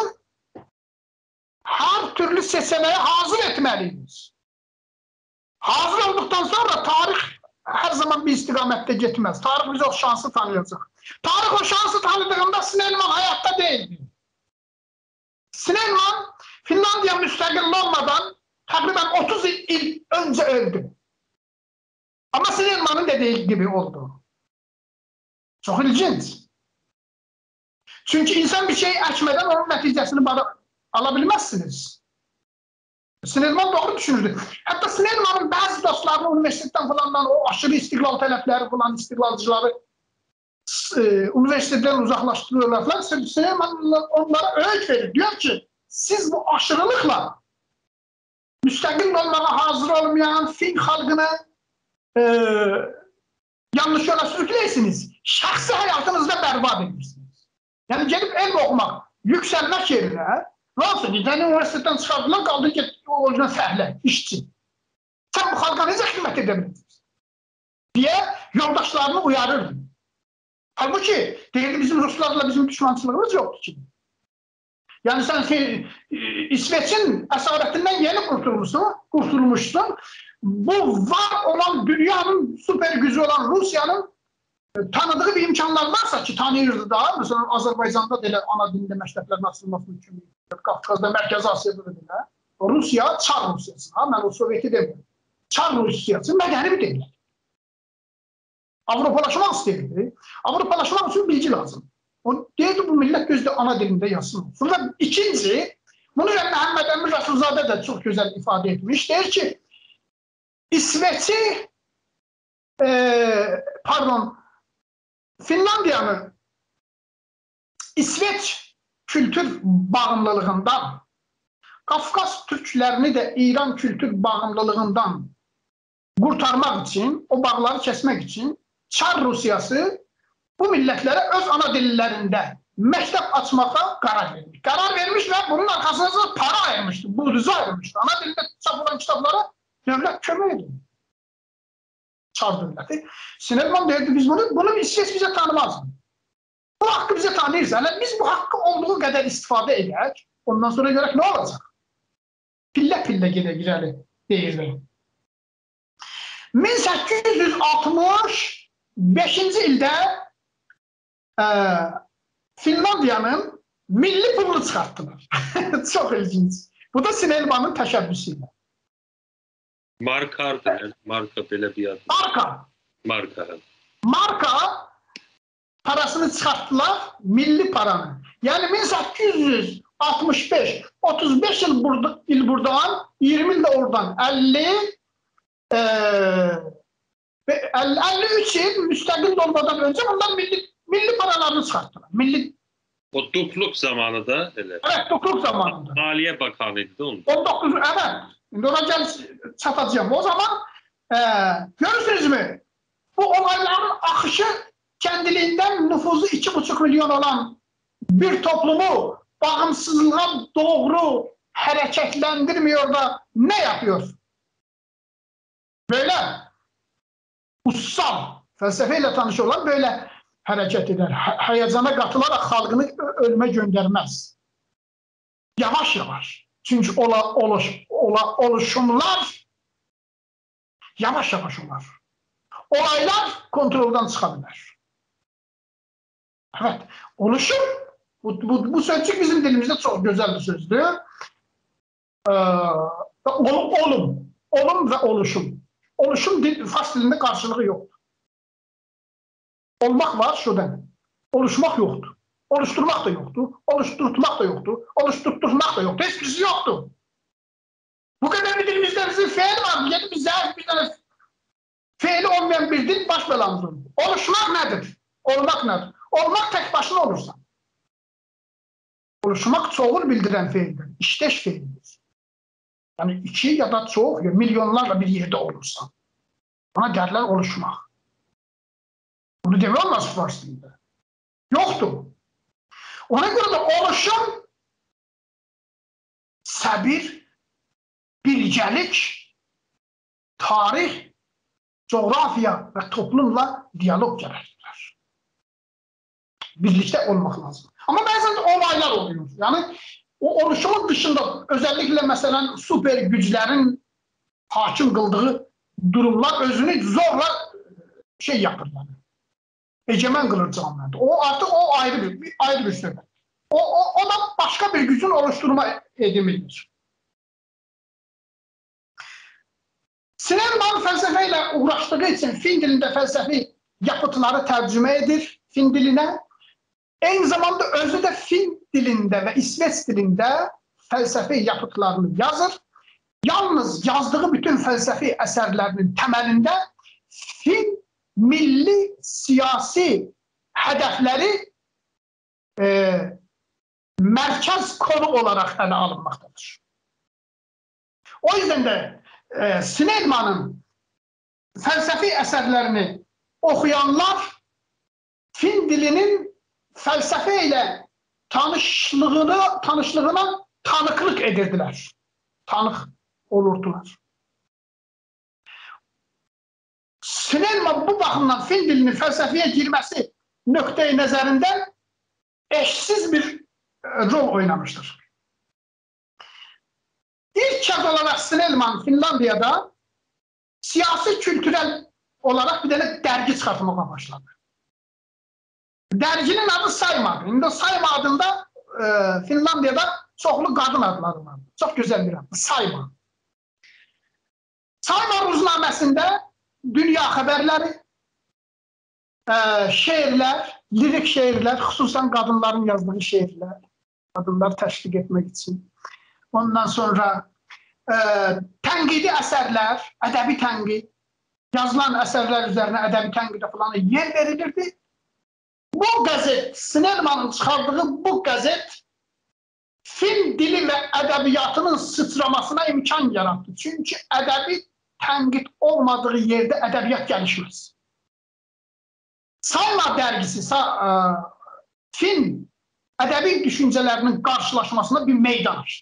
her türlü seçeneğe hazır etmeliyiz. Hazır olduktan sonra tarih her zaman bir istikamette gitmez. Tarih bize o şansı tanıyacak. Tarih o şansı tanıdığında Süleyman hayatta değildi. Süleyman Finlandiya müstakil olmadan takriben otuz yıl önce öldü. Ama Süleyman'ın dediği gibi oldu. Çok ilginç. Çünkü insan bir şey açmadan onun neticesini alabilmezsiniz. Süleyman doğru düşünürdü. Hatta Süleyman'ın bazı dostlarını üniversiteden falandan o aşırı istiklal talepleri falan istiklalcıları e, üniversiteden uzaklaştırıyorlar falan. Süleyman onlara öğüt verir. Diyor ki siz bu aşırılıkla müstakil olmaya hazır olmayan Fin halkını e, yanlış yola sürükleysiniz. Şahsi hayatınızda berbat edirsiniz. Yani gelip elm okumak, yükselmek yerine ne olsun? Giden üniversiteden çıkardılar, kaldı ki o orijinal fəhle, işçi. Sen bu halka nece hizmet edebilirsin? Diye yoldaşlarını uyarırdı. Halbuki değerli bizim Ruslarla bizim düşmançılığımız yoktu ki. Yani sen şey, İsveç'in esaretinden yeni kurtulmuşsun, kurtulmuşsun. Bu var olan dünyanın süper gücü olan Rusya'nın tanıdığı bir imkanlar varsa ki tanıyırdı daha. Mesela Azerbaycan'da da ana dilinde məktəblərin açılması için, Kafkaz'da, Merkez Asya'da da bile. Rusya, Çar Rusyası. Ha, ben o Sovyeti demiyorum. Çar Rusyası medeni bir devlet. Avrupalaşmak istedi. Avrupalaşmak için bilgi lazım. O değildi bu millet gözde ana dilinde yazsın. Sonra ikinci, Bunu Məhəmməd Əmin Rəsulzadə də çox gözəl ifadə etmiş. Deyir ki, İsveç'i, e, pardon, Finlandiyanı İsveç kültür bağımlılığından, Kafkas Türklerini de İran kültür bağımlılığından kurtarmak için, o bağları kesmek için Çar Rusiyası bu milletlere öz ana dillerinde mektep açmaya karar vermiş. Karar vermiş ve bunun arkasında para ayırmıştı, buğduzu ayırmıştı. Ana dilinde çap olan kitaplara devlet kömür ediyor. Çar devleti. Sinelman derdi biz bunu, bunu İsveç bize tanımaz. Bu hakkı bize tanıyırsa, yani biz bu hakkı olduğu kadar istifade edək, ondan sonra görək ne olacak? Pille pille gide gireli deyirdi. bin sekiz yüz altmış beşinci ildə e, Finlandiyanın milli pulunu çıxarttılar. Çok ilginç. Bu da Sinelman'ın təşəbbüsüyle. Markardır. Marka belə bir adı. Marka. Marka. Marka parasını çıkarttılar, milli paranı. Yani bin sekiz yüz altmış beş, otuz beş yıl burada, il buradan, yirmi yıl da oradan, elli, e, elli üç yıl müstakil olmadan önce bunlar milli, milli paralarını çıkarttılar. Milli. O dukluk zamanı da hele. Evet, dukluk zamanında. Maliye Bakanıydı onun. on dokuz, evet. Şimdi ona gel çatacağım. O zaman e, görürsünüz mü? Bu olayların akışı kendiliğinden nüfuzu iki buçuk milyon olan bir toplumu bağımsızlığa doğru hareketlendirmiyor da ne yapıyor? Böyle ussal, felsefeyle tanışıyorlar, böyle hareket eder. Həyəcana katılarak halkını ölüme göndermez. Yavaş yavaş. Çünkü ola, oluş, ola, oluşumlar yavaş yavaş olar. Olaylar kontrolden çıkabilir. Evet, oluşum, bu, bu, bu sözcük bizim dilimizde çok güzel bir sözdür. Ee, olum, olum, olum ve oluşum. Oluşum dil, Fars dilinde karşılığı yoktur. Olmak var şu demek. Oluşmak yoktur. Oluşturmak da yoktu. Oluşturtmak da yoktu. Oluşturtmak da yoktu. Hiçbirisi yoktu. Bu kadar bir dilimizde bizim fiil var. Yeni bir zayıf bir tane fiili olmayan bir dil baş belamız olur. Oluşmak nedir? Olmak nedir? Olmak tek başına olursa. Oluşmak çoğul bildiren fiildir. İşteş fiildir. Yani iki ya da çok ya milyonlarla bir yerde olursa. Ona derler oluşmak. Bunu deme olmaz Fars dilinde. Yoktu. Ona göre de oluşum sabir, bilgelik, tarih, coğrafya ve toplumla diyalog gerektirir. Birlikte olmak lazım. Ama bazen de olaylar oluyor. Yani o oluşumun dışında özellikle mesela süper güçlerin hakim kıldığı durumlar özünü zorla şey yapırlar. Egemen kılır canlıdır. O artık o ayrı bir, bir ayrı bir söhbət. O, o, o da başka bir gücün oluşturma edimidir. Sinelman felsefeyle uğraştığı için Fin dilinde felsefi yapıtları tercüme edir Fin diline. Aynı zamanda özü de Fin dilinde ve İsveç dilinde felsefi yapıtlarını yazır. Yalnız yazdığı bütün felsefi eserlerinin temelinde Fin milli siyasi hedefleri e, merkez konu olarak ele alınmaktadır. O yüzden de e, Sinelman'ın felsefi eserlerini okuyanlar Fin dilinin felsefeyle tanışlığını, tanışlığına tanıklık edirdiler. Tanık olurdular. Sinelman bu bakımdan Fin dilinin felsefeye girmesi nöqteyi nəzərindən eşsiz bir rol oynamıştır. İlk kez olarak Sinelman Finlandiya'da siyasi kültürel olarak bir tane dergi çıkartmaya başladı. Derginin adı Sayma. Şimdi Sayma adında e, Finlandiya'da çoxlu kadın adları var. Çok güzel bir adı. Sayma. Sayma ruznamesinde dünya haberleri, e, şiirler, lirik şiirler, hususan kadınların yazdığı şiirler, kadınları təşviq etmek için. ondan sonra e, tənqidi əsərlər, ədəbi tənqid, yazılan əsərlər üzərinə ədəbi tənqidə falan yer verilirdi. Bu qəzet, Snellman'ın çıxardığı bu qəzet film dili və ədəbiyyatının sıçramasına imkan yarattı. Çünki ədəbi tənqid olmadığı yerdə ədəbiyyat gəlişməz. Sayma dərgisi, sa ə, film ədəbi düşüncələrinin qarşılaşmasına bir meydan açdı.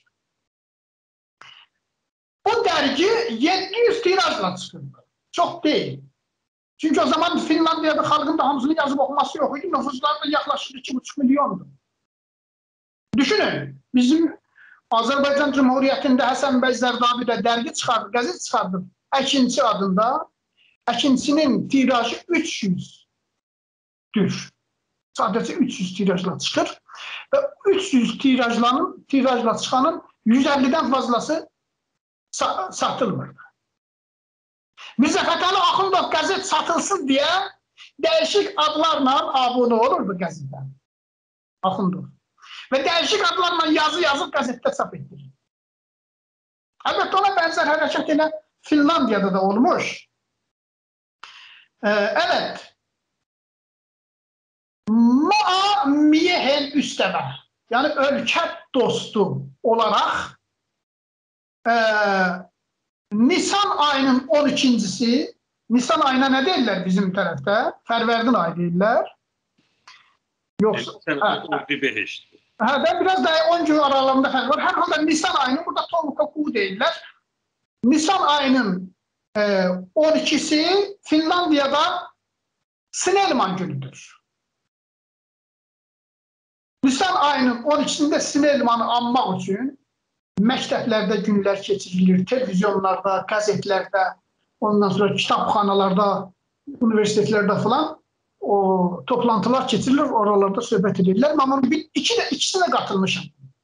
Bu dərgi yeddi yüz tirajla çıxırdı. Çox deyil. Çünki o zaman Finlandiyada xalqın da hamısını yazıb oxuması yox idi. Nüfusları da yaxlaşık iki buçuk milyondur. Düşünün, bizim Azərbaycan Cumhuriyyətində Həsən bəy Zərdabi də dərgi çıxardı, qəzet çıxardı. Əkinçi adında. Əkinçinin tirajı üç yüzdür. Sadəcə üç yüz tirajla çıxır. Və üç yüz tirajlanın, tirajla çıxanın yüz əllidən fazlası satılmırdı. Mirzə Fətəli Axundov qəzet satılsın deyə dəyişik adlarla abunə olurdu qəzetdən. Axundov. Və dəyişik adlarla yazı yazıb qəzetdə çap etdirir. Əlbəttə ona bənzər hərəkət elə Finlandiyada da olmuş. Ee, evet. Maa Miehen Üsteme, yani ülke dostu olarak e, Nisan ayının on ikincisi, Nisan ayına ne derler bizim tarafta? Fərvərdin ayı derler. Yoksa... Ha, ben biraz daha on gün aralığında fərq var. Her halde Nisan ayının, burada Tolkoku derler. Nisan ayının e, on ikisi Finlandiya'da Snellman günüdür. Nisan ayının on ikisinde Snellman'ı anmaq üçün məktəblərdə günlər keçirilir, televizyonlarda, qəzetlərdə, ondan sonra kitabxanalarda, universitetlərdə falan o toplantılar keçirilir, oralarda söhbət edirlər. Mən bir iki də ikisinə qatılmışam.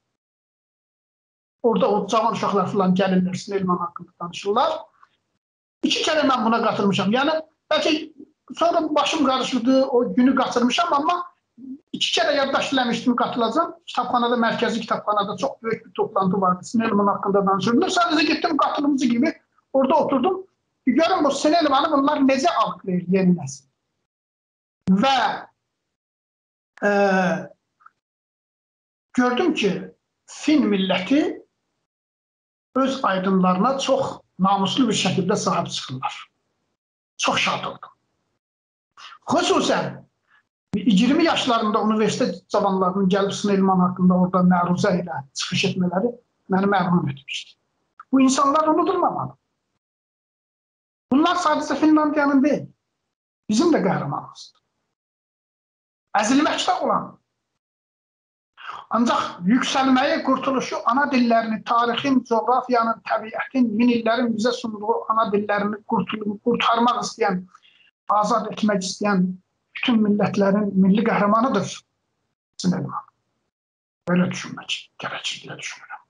Orada o cavan uşaqlar falan gəlirlər, Snellman haqqında danışırlar. İki kere mən buna qatılmışam. Yəni belki sonra başım qarışırdı, o günü qaçırmışam, amma iki kere yaddaşlamışdım katılacağım. Kitabxanada, mərkəzi kitabxanada çok büyük bir toplantı vardı. Snellman hakkında danışırdılar. Sadece gittim katılımcı gibi orada oturdum. Görün bu Snellman'ı bunlar necə algılayır yeni nəsil. Və e, gördüm ki Fin milləti öz aydınlarına çox namuslu bir şəkildə sahib çıxırlar. Çox şad oldum. Xüsusən iyirmi yaşlarında üniversite cavanlarının gəlib Snellman haqqında orada məruzə ilə çıxış etmələri məni məmnun etmişdi. Bu insanlar unudulmamalı. Bunlar sadəcə Finlandiyanın deyil, bizim də qəhrəmanımızdır. Əzilməkdə olan. Ancaq yüksəlməyi, qurtuluşu, ana dillərini, tarixin, coğrafiyanın, təbiətin, min illərin bizə sunduğu ana dillərini qurtarmaq istəyən, azad etmək istəyən bütün millətlərin milli qəhrəmanıdır Snellman. Böyle düşünmək gerekir diye düşünürüm.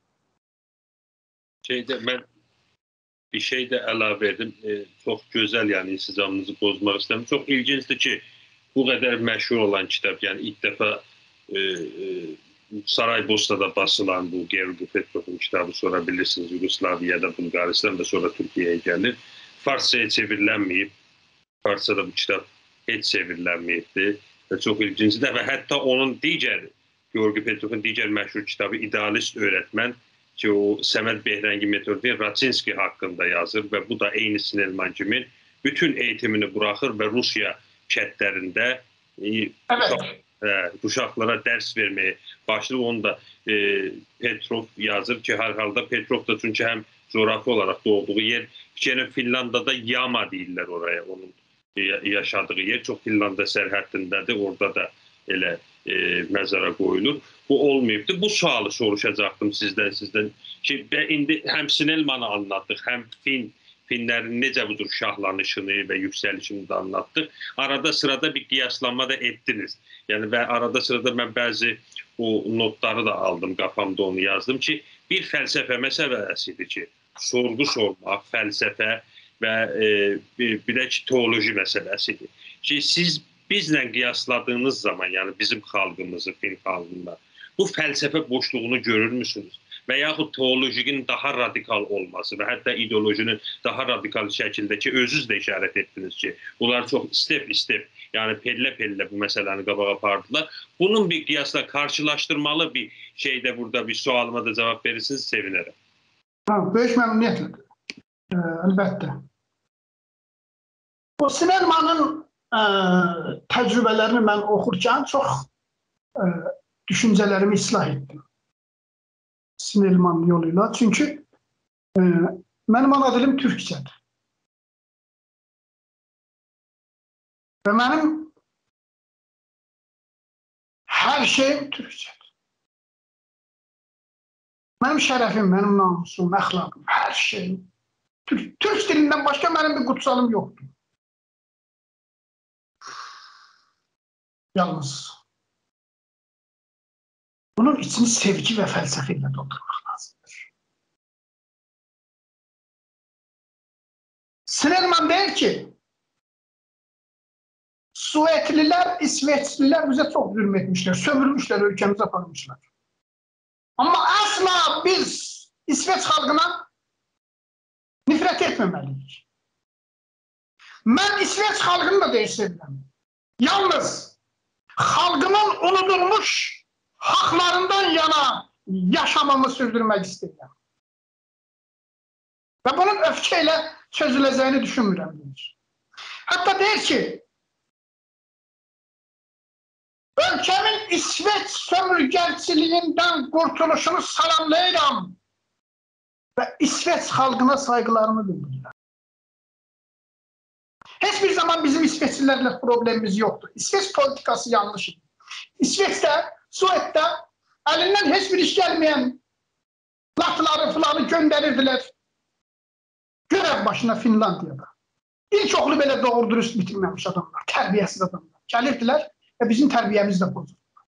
Şeyde ben bir şey de əlavə edim. E, çok güzel yani insicamınızı bozmaq istəmirəm. Çok ilginçdir ki bu kadar meşhur olan kitap yani ilk defa e, e, Saraybosna'da basılan bu Georgi Petrov'un kitabı sorabilirsiniz. Yugoslaviya'da, Bulgaristan'da sonra Türkiye'ye gelir. Farsça'ya çevirilenmeyip, Farsça'da bu kitap hiç çevirilenmeyipti. Ve çok ilginçdir. Ve hatta onun diğer, Georgi Petrov'un diğer meşhur kitabı İdealist Öğretmen ki o Səməd Behrengi metodunu Raçinski hakkında yazır ve bu da eyni Snellman kimi bütün eğitimini bırakır ve Rusya kətlərində evet. uşaqlara ders vermeye başlayır. Onu da e, Petrov yazır ki her halde Petrov da çünkü hem coğrafi olarak doğduğu yer, bir Finlandiya'da Yama deyirlər oraya onun yaşadığı yer. Çok Finlandiya sərhəddindədir. Orada da elə e, məzara qoyulur. Bu olmayıbdır. Bu sualı soruşacaqdım sizden sizden. Ki, indi hem Snellman'ı anlattık hem Fin Finlərin necə budur şahlanışını və yüksəlişini də anlatdıq. Arada sırada bir qiyaslanma da etdiniz. Yəni və arada sırada mən bəzi o notları da aldım, qafamda onu yazdım ki, bir fəlsəfə məsələsidir ki, sorğu sormaq, fəlsəfə və e, bir, bir də ki, teoloji məsələsidir. Ki, siz bizlə qiyasladığınız zaman, yəni bizim xalqımızı, Fin xalqında, bu fəlsəfə boşluğunu görür müsünüz? və yaxud teolojinin daha radikal olması və hətta ideolojinin daha radikal şəkildə ki, özünüz də işarət etdiniz ki, bunlar çox istep-istep, yəni pellə-pellə bu məsələni qabağa apardılar. Bunun bir qiyasla karşılaşdırmalı bir şeydə burada bir sualıma da cavab verirsiniz, sevinərəm. Böyük məmnuniyyətlə. Əlbəttə. O Sinelmanın təcrübələrini mən oxurkən çox düşüncələrimi islah etdim. Sinelman yoluyla. Çünki mənim ana dilim türkçədir. Və mənim hər şeyim türkçədir. Mənim şərəfim, mənim namusum, əxlaqım, hər şeyim. Türk, Türk dilindən başqa mənim bir qutsalım yoxdur. Yalnız bunun içini sevgi və fəlsəfə ilə doldurmaq lazımdır. Sinelman deyir ki, Suetlilər, İsveçlilər bizə çox zülm etmişlər, sömürmüşlər, ölkəmizi aparmışlar. Amma asla biz İsveç xalqına nifrət etməməliyik. Mən İsveç xalqını da değiştirdim. Yalnız xalqının unudulmuş haqlarından yana yaşamamı sürdürmək istəyirəm. Və bunun öfkə ilə çözüləcəyini düşünmürəm. Deyir. Hətta deyir ki, ölkəmin İsveç sömürgəçiliyindən qurtuluşunu salamlayıram və İsveç xalqına saygılarını bildirirəm. Heç bir zaman bizim İsveçlilərlə problemimiz yoxdur. İsveç politikası yanlışdır. İsveçdə, Suetdə əlindən heç bir iş gəlməyən latları filanı göndərirdilər görev başına Finlandiyada. İlkoğlu belə doğru dürüst bitirməmiş adamlar, tərbiyəsiz adamlar. Gəlirdilər və bizim tərbiyəmiz də bozuldu.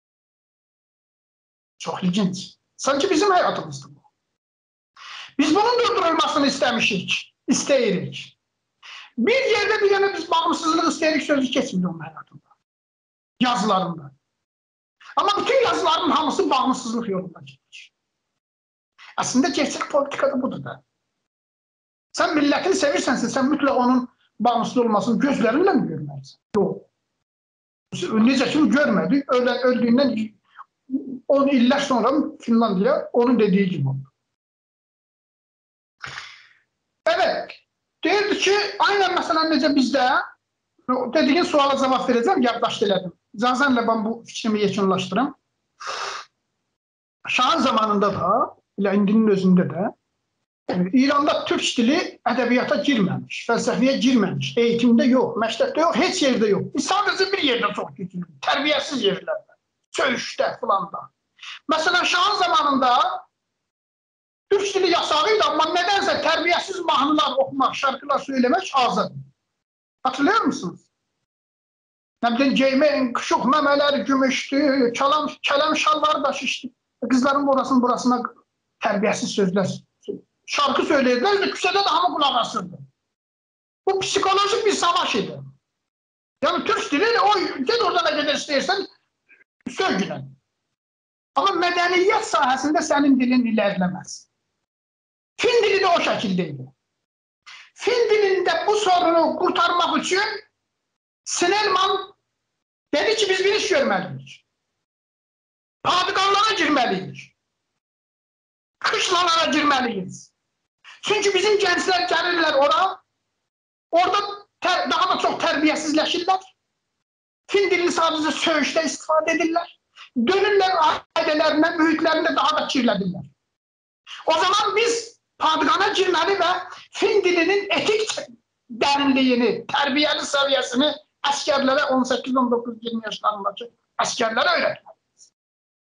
Çox ilginç. Sanki bizim həyatımızdır bu. Biz bunun durdurulmasını istəmişik, istəyirik. Bir yerdə bir yana biz bağımsızlıq istəyirik sözü keçmir onun həyatında. Yazılarında. Amma bütün yazıların hamısı bağımsızlıq yolunda gedir. Əslində gerçək politikada budur da. Sən millətini sevirsənsə, sən mütləq onun bağımsız olmasını gözlərinlə mi görməksən? Yox. Necə ki, görmədik, öldüyündən on illər sonra Finlandiya onun dediyi gibi oldu. Evet, deyirdi ki, aynen mesela necə bizdə, dediğin suala cavab verəcəm, yaddaşd elədim. İcazənlə ben bu fikrimi yekunlaşdırım. Şahın zamanında da, ilə indinin özündə də, İranda türk dili ədəbiyyata girməmiş, fəlsəfiyə girməmiş, eğitimdə yox, məktəbdə yox, heç yerdə yox. Biz sadəcə bir yerdə çox güclüdür, tərbiyəsiz yerlərdə, söyüşdə filan da. Məsələn, Şahın zamanında türk dili yasağıydı, amma nədənsə tərbiyəsiz mahnılar oxumaq, şarkılar söyləmək azad. Hatırlıyor musunuz? Nə bileyim, geymeyin, kışıq məmələr gümüşdü, kələm, kələm şalları da şişdi. Qızların burasının burasına tərbiyəsiz sözlər şarkı söylediler ve küçede de hamı kulak asırdı. Bu psikolojik bir savaş idi. Yani Türk diliyle o gel oradan ne kadar istersen söylenen. Ama medeniyet sahasında senin dilin ilerlemez. Fin dili de o şekildeydi. Fin dilinde bu sorunu kurtarmak için Sinelman dedi ki biz bir iş görmeliyiz. Padişahlara girmeliyiz. Kışlalara girmeliyiz. Çünkü bizim gençler gelirler oraya, orada ter, daha da çok terbiyesizleşirler. Fin dilini sadece söğüşte istifade edirler. Dönürler ailelerine, büyüklerine daha da kirledirler. O zaman biz padişaha girmeli ve Fin dilinin etik derinliğini, terbiyeli seviyesini askerlere on sekiz on dokuz yirmi yaşlarındaki askerlere öğretmeliyiz.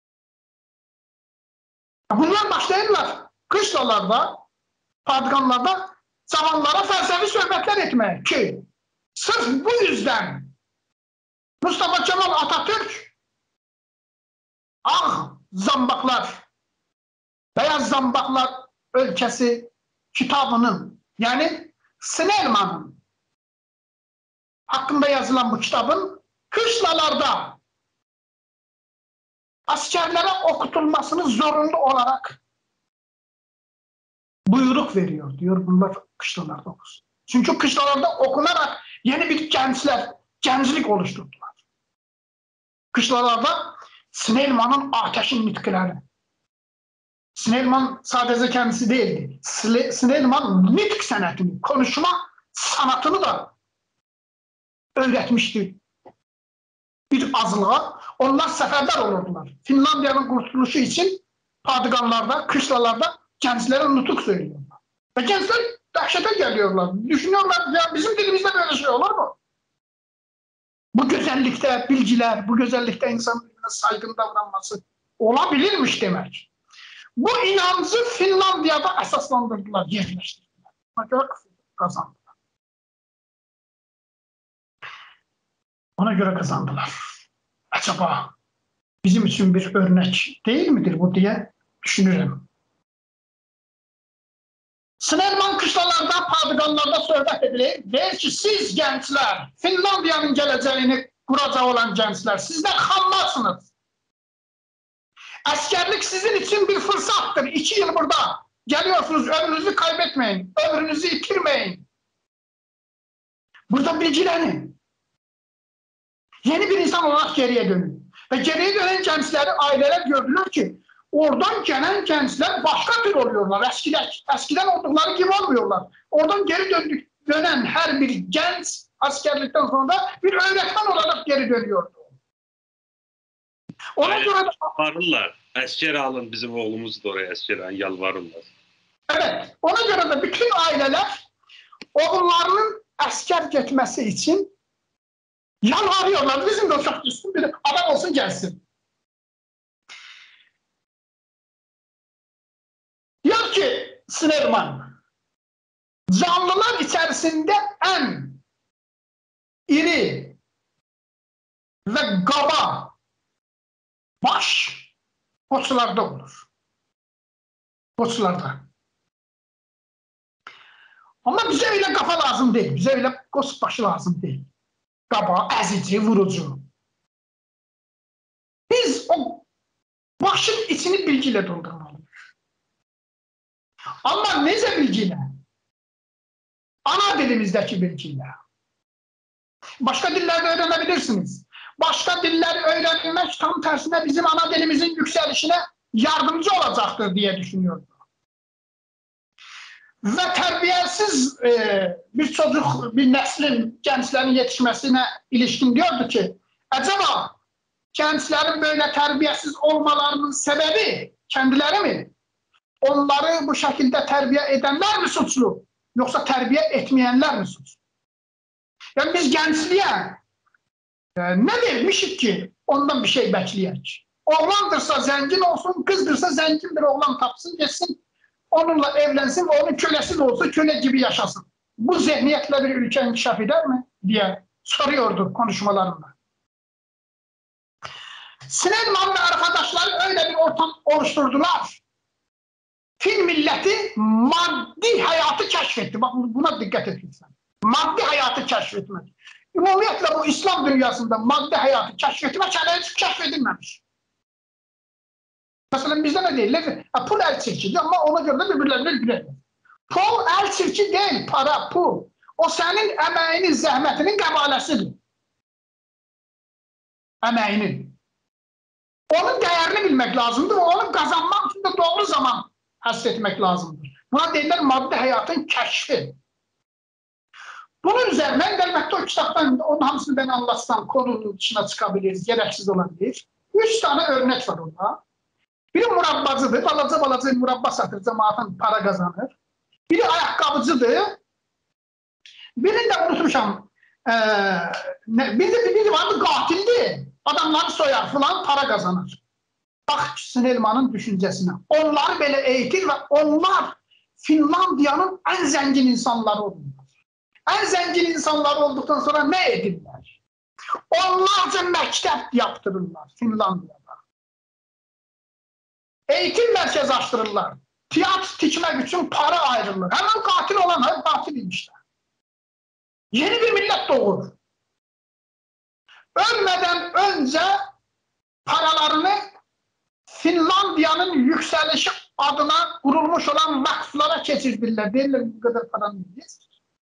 Bunlar başlayırlar kışlalarda, padişahlarda cavanlara felsefi söhbətlər etmeye ki, sırf bu yüzden Mustafa Kemal Atatürk Ağ Zambaklar, Beyaz Zambaklar Ülkesi kitabının, yani Sinelman'ın hakkında yazılan bu kitabın kışlalarda askerlere okutulmasını zorunlu olarak buyruq veriyor. Diyor bunlar kışlalarda okusun. Çünkü kışlalarda okunarak yeni bir gençler, gençlik oluşturdular. Kışlalarda Snellman'ın Ateşin Nitkileri. Snellman sadece kendisi değildi. Snellman nitk sanatını, konuşma sanatını da öğretmişti bir azlığa. Onlar seferber olurdular. Finlandiya'nın kurtuluşu için padişahlarda, kışlalarda gençlere nutuk söylüyorlar. Ve gençler dehşete geliyorlar. Düşünüyorlar ya bizim dilimizde böyle şey olur mu? Bu güzellikte bilgiler, bu güzellikte insanın birbirine saygın davranması olabilirmiş demek. Bu inancı Finlandiya'da esaslandırdılar, yerleştirdiler. Kazandılar. Ona göre kazandılar. Acaba bizim için bir örnek değil midir bu diye düşünürüm. Snellman kışlalarda, padişahlarda söhbət edilir. Der ki, siz gençler, Finlandiya'nın geleceğini kuracak olan gençler, sizler xamlarsınız. Askerlik sizin için bir fırsattır. İki yıl burada geliyorsunuz, ömrünüzü kaybetmeyin, ömrünüzü yitirmeyin. Burada bilgilenin. Yeni bir insan olarak geriye dönün. Ve geriye dönen gençleri aileler gördüler ki oradan gelen gençler başka tür oluyorlar. Eskiden, eskiden oldukları gibi olmuyorlar. Oradan geri döndük, dönen her bir genç askerlikten sonra bir öğretmen olarak geri dönüyordu. Ona Aile göre de... yalvarırlar. Asker alın bizim oğlumuzu da oraya asker yalvarırlar. Evet. Ona göre de bütün aileler oğullarının asker gitmesi için yalvarıyorlar. Bizim de çok üstün bir adam olsun gelsin. Diyor ki Snellman, canlılar içerisinde en iri ve kaba baş koçlarda olur. Koçlarda. Ama bize öyle kafa lazım değil. Bize öyle koç başı lazım değil. Kaba, ezici, vurucu. Biz o başın içini bilgiyle doldurmalıyız. Ama nece bilgiyle? Ana dilimizdeki bilgiyle. Başka dillerde öğrenebilirsiniz. Başka diller öğrenilmek tam tersine bizim ana dilimizin yükselişine yardımcı olacaktır diye düşünüyorum. Ve terbiyesiz e, bir çocuk, bir neslin, gençlerin yetişmesine ilişkin diyordu ki, acaba gençlerin böyle terbiyesiz olmalarının sebebi kendileri mi? Onları bu şekilde terbiye edenler mi suçlu? Yoksa terbiye etmeyenler mi suçlu? Yani biz gençliğe e, ne vermişik ki ondan bir şey bekleyek? Oğlandırsa zengin olsun, kızdırsa zengin bir oğlan tapsın, geçsin, onunla evlensin ve onun kölesi de olsa köle gibi yaşasın. Bu zihniyetle bir ülke inkişaf eder mi? Diye soruyordu konuşmalarında. Snellman ve arkadaşları öyle bir ortam oluşturdular. Fin milleti maddi hayatı keşfetti. Bak buna dikkat et lütfen. Maddi hayatı keşfetmek. Ümumiyetle bu İslam dünyasında maddi hayatı keşfetmek hiç keşfedilmemiş. Mesela bizde ne değiller? Pul el çirkidir ama ona göre de birbirlerini bilir. Pul el çirki değil, para, pul. O senin emeğinin, zahmetinin qəbaləsidir. Emeğinin. Onun değerini bilmek lazımdır. Onu kazanmak için de doğru zaman hasretmek lazımdır. Buna deyirlər maddi hayatın keşfi. Bunun üzerinden elbette o kitaptan onun hamısını ben anlatsam konunun dışına çıkabiliriz, gereksiz olabilir. Üç tane örnek var orada. Biri murabbacıdır, balaca balaca murabba satır, cemaatın para kazanır. Biri ayakkabıcıdır. Birini de unutmuşam. Ee, ne, biri de biri vardı katildi. Adamları soyar falan para kazanır. Bak Snellman'ın düşüncesine. Onlar böyle eğitir ve onlar Finlandiya'nın en zengin insanları olurlar. En zengin insanlar olduktan sonra ne edirler? Onlarca mektep yaptırırlar Finlandiya'da. Eğitim merkezi açtırırlar. Tiyatro tikmek için para ayrılır. Hemen katil olanlar katil imişler. Yeni bir millet doğur. Ölmeden önce paralarını Finlandiya'nın yükselişi adına qurulmuş olan vakflara keçirdirlər. Deyirlər, bu qədər paranı yiyiriz.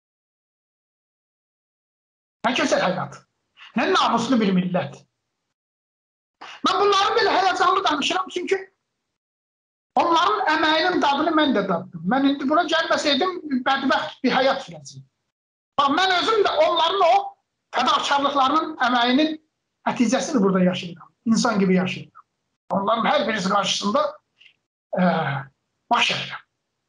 Nə gözəl həyat. Nə namuslu bir millət. Mən bunların belə həyəcanlı danışıram, çünki onların əməyinin dadını mən də daddım. Mən indi bura gəlməsəydim, bədbəxt bir həyat sürəcəyim. Mən özüm də onların o fədakarlıqlarının əməyinin nəticəsini burada yaşayıram. İnsan gibi yaşayıram. Onların hər birisi qarşısında e, baş əyirəm.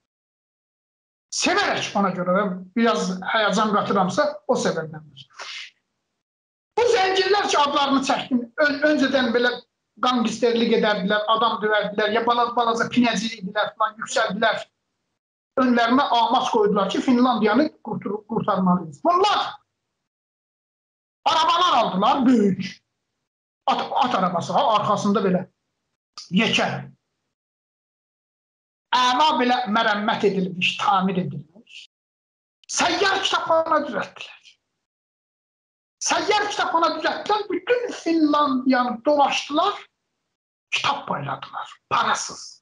Severək ona görə biraz həyəcan qatıramsa o səbəbdəndir. Bu zəncirlər ki, adlarını çəkdim. Ön, öncədən belə qangisterlik edərdilər, adam dövərdilər, ya balaca, balaca pinəciliydilər falan, yüksəldilər. Önlərinə amaç koydular ki, Finlandiyanı kurtarmalıyız. Bunlar arabalar aldılar, büyük. At, at arabası, arkasında belə yekə. Əla belə mərəmmət edilmiş, tamir edilmiş. Səyyar kitabxana düzəltdilər. Səyyar kitabxana düzəltdilər, bütün Finlandiyanı dolaşdılar, kitap payladılar, parasız.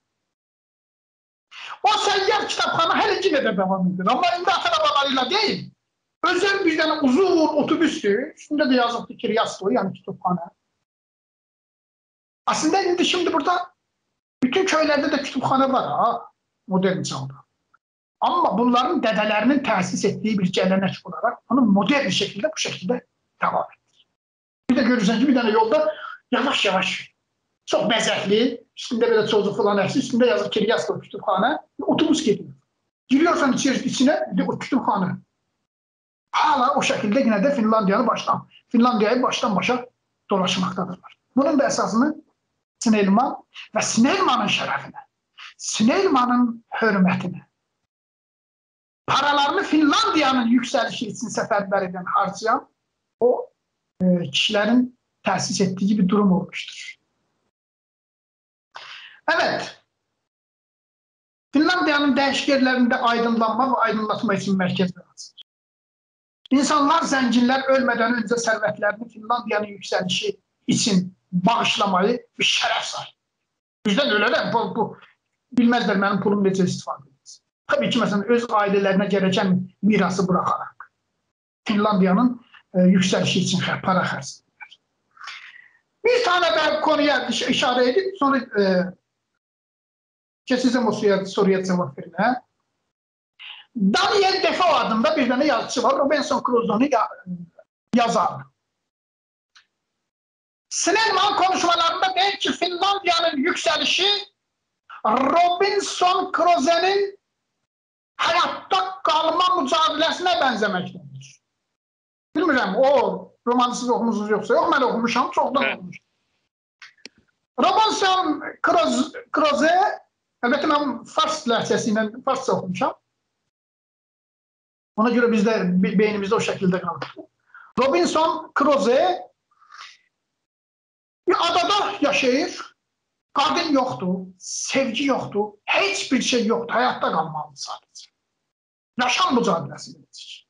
O səyyar kitabxana hələ yine də devam edir. Amma indi at arabalarıyla değil, özel bir tane uzun otobüstü, üstünde de yazıqdı Kiryaslı, yani kitapxana. Aslında indi şimdi burada bütün köylerde de kütüphane var ha, modern çağda. Ama bunların dedelerinin tesis ettiği bir gelenek olarak onu modern bir şekilde bu şekilde devam ettir. Bir de görürsen ki bir tane yolda yavaş yavaş, çok bezekli, üstünde böyle çocuk falan hepsi, üstünde yazık Kiryaslı kütüphane, otobüs geliyor. Giriyorsan içeri, içine bir de o kütüphane. Hala o şekilde yine de Finlandiya'yı baştan, Finlandiya'yı baştan başa dolaşmaktadırlar. Bunun da esasını Snellman ve Snellman'ın şerefine, Snellman'ın hürmetine, paralarını Finlandiya'nın yükselişi için seferber eden harcayan o e, kişilerin tesis ettiği bir durum olmuştur. Evet, Finlandiya'nın değişik yerlerinde aydınlanma ve aydınlatma için merkezler açılır. İnsanlar, zəncirlər ölmeden önce servetlerini Finlandiya'nın yükselişi için bağışlamayı bir şərəf sayır. Bizden öyle de bu, bu bilmezler benim pulum necə istifadə edilsin. Tabii ki mesela öz ailelerine gereken mirası bırakarak Finlandiya'nın e, yükselişi için para xərcləyirlər. Bir tane ben konuya işare edip sonra e, keçəcəm o soruya cevap vermeye. Daniel Defoe adında bir tane yazıcı var. Robinson Crusoe'nu yazar. Snellman konuşmalarında der ki Finlandiya'nın yükselişi Robinson Crusoe'nin hayatta kalma mücadelesine benzemektedir. Bilmirəm, o romanı siz okumuşsunuz yoksa yok, ben okumuşam, çoktan evet. Okumuşum. Robinson Crusoe, elbette ben Fars lehçesiyle Farsça okumuşam. Ona göre biz de beynimizde o şekilde kaldık. Robinson Crusoe bir adada yaşayır. Kadın yoktu, sevgi yoktu, hiçbir şey yoktu. Hayatta kalmalı sadece. Yaşam mücadelesi verir.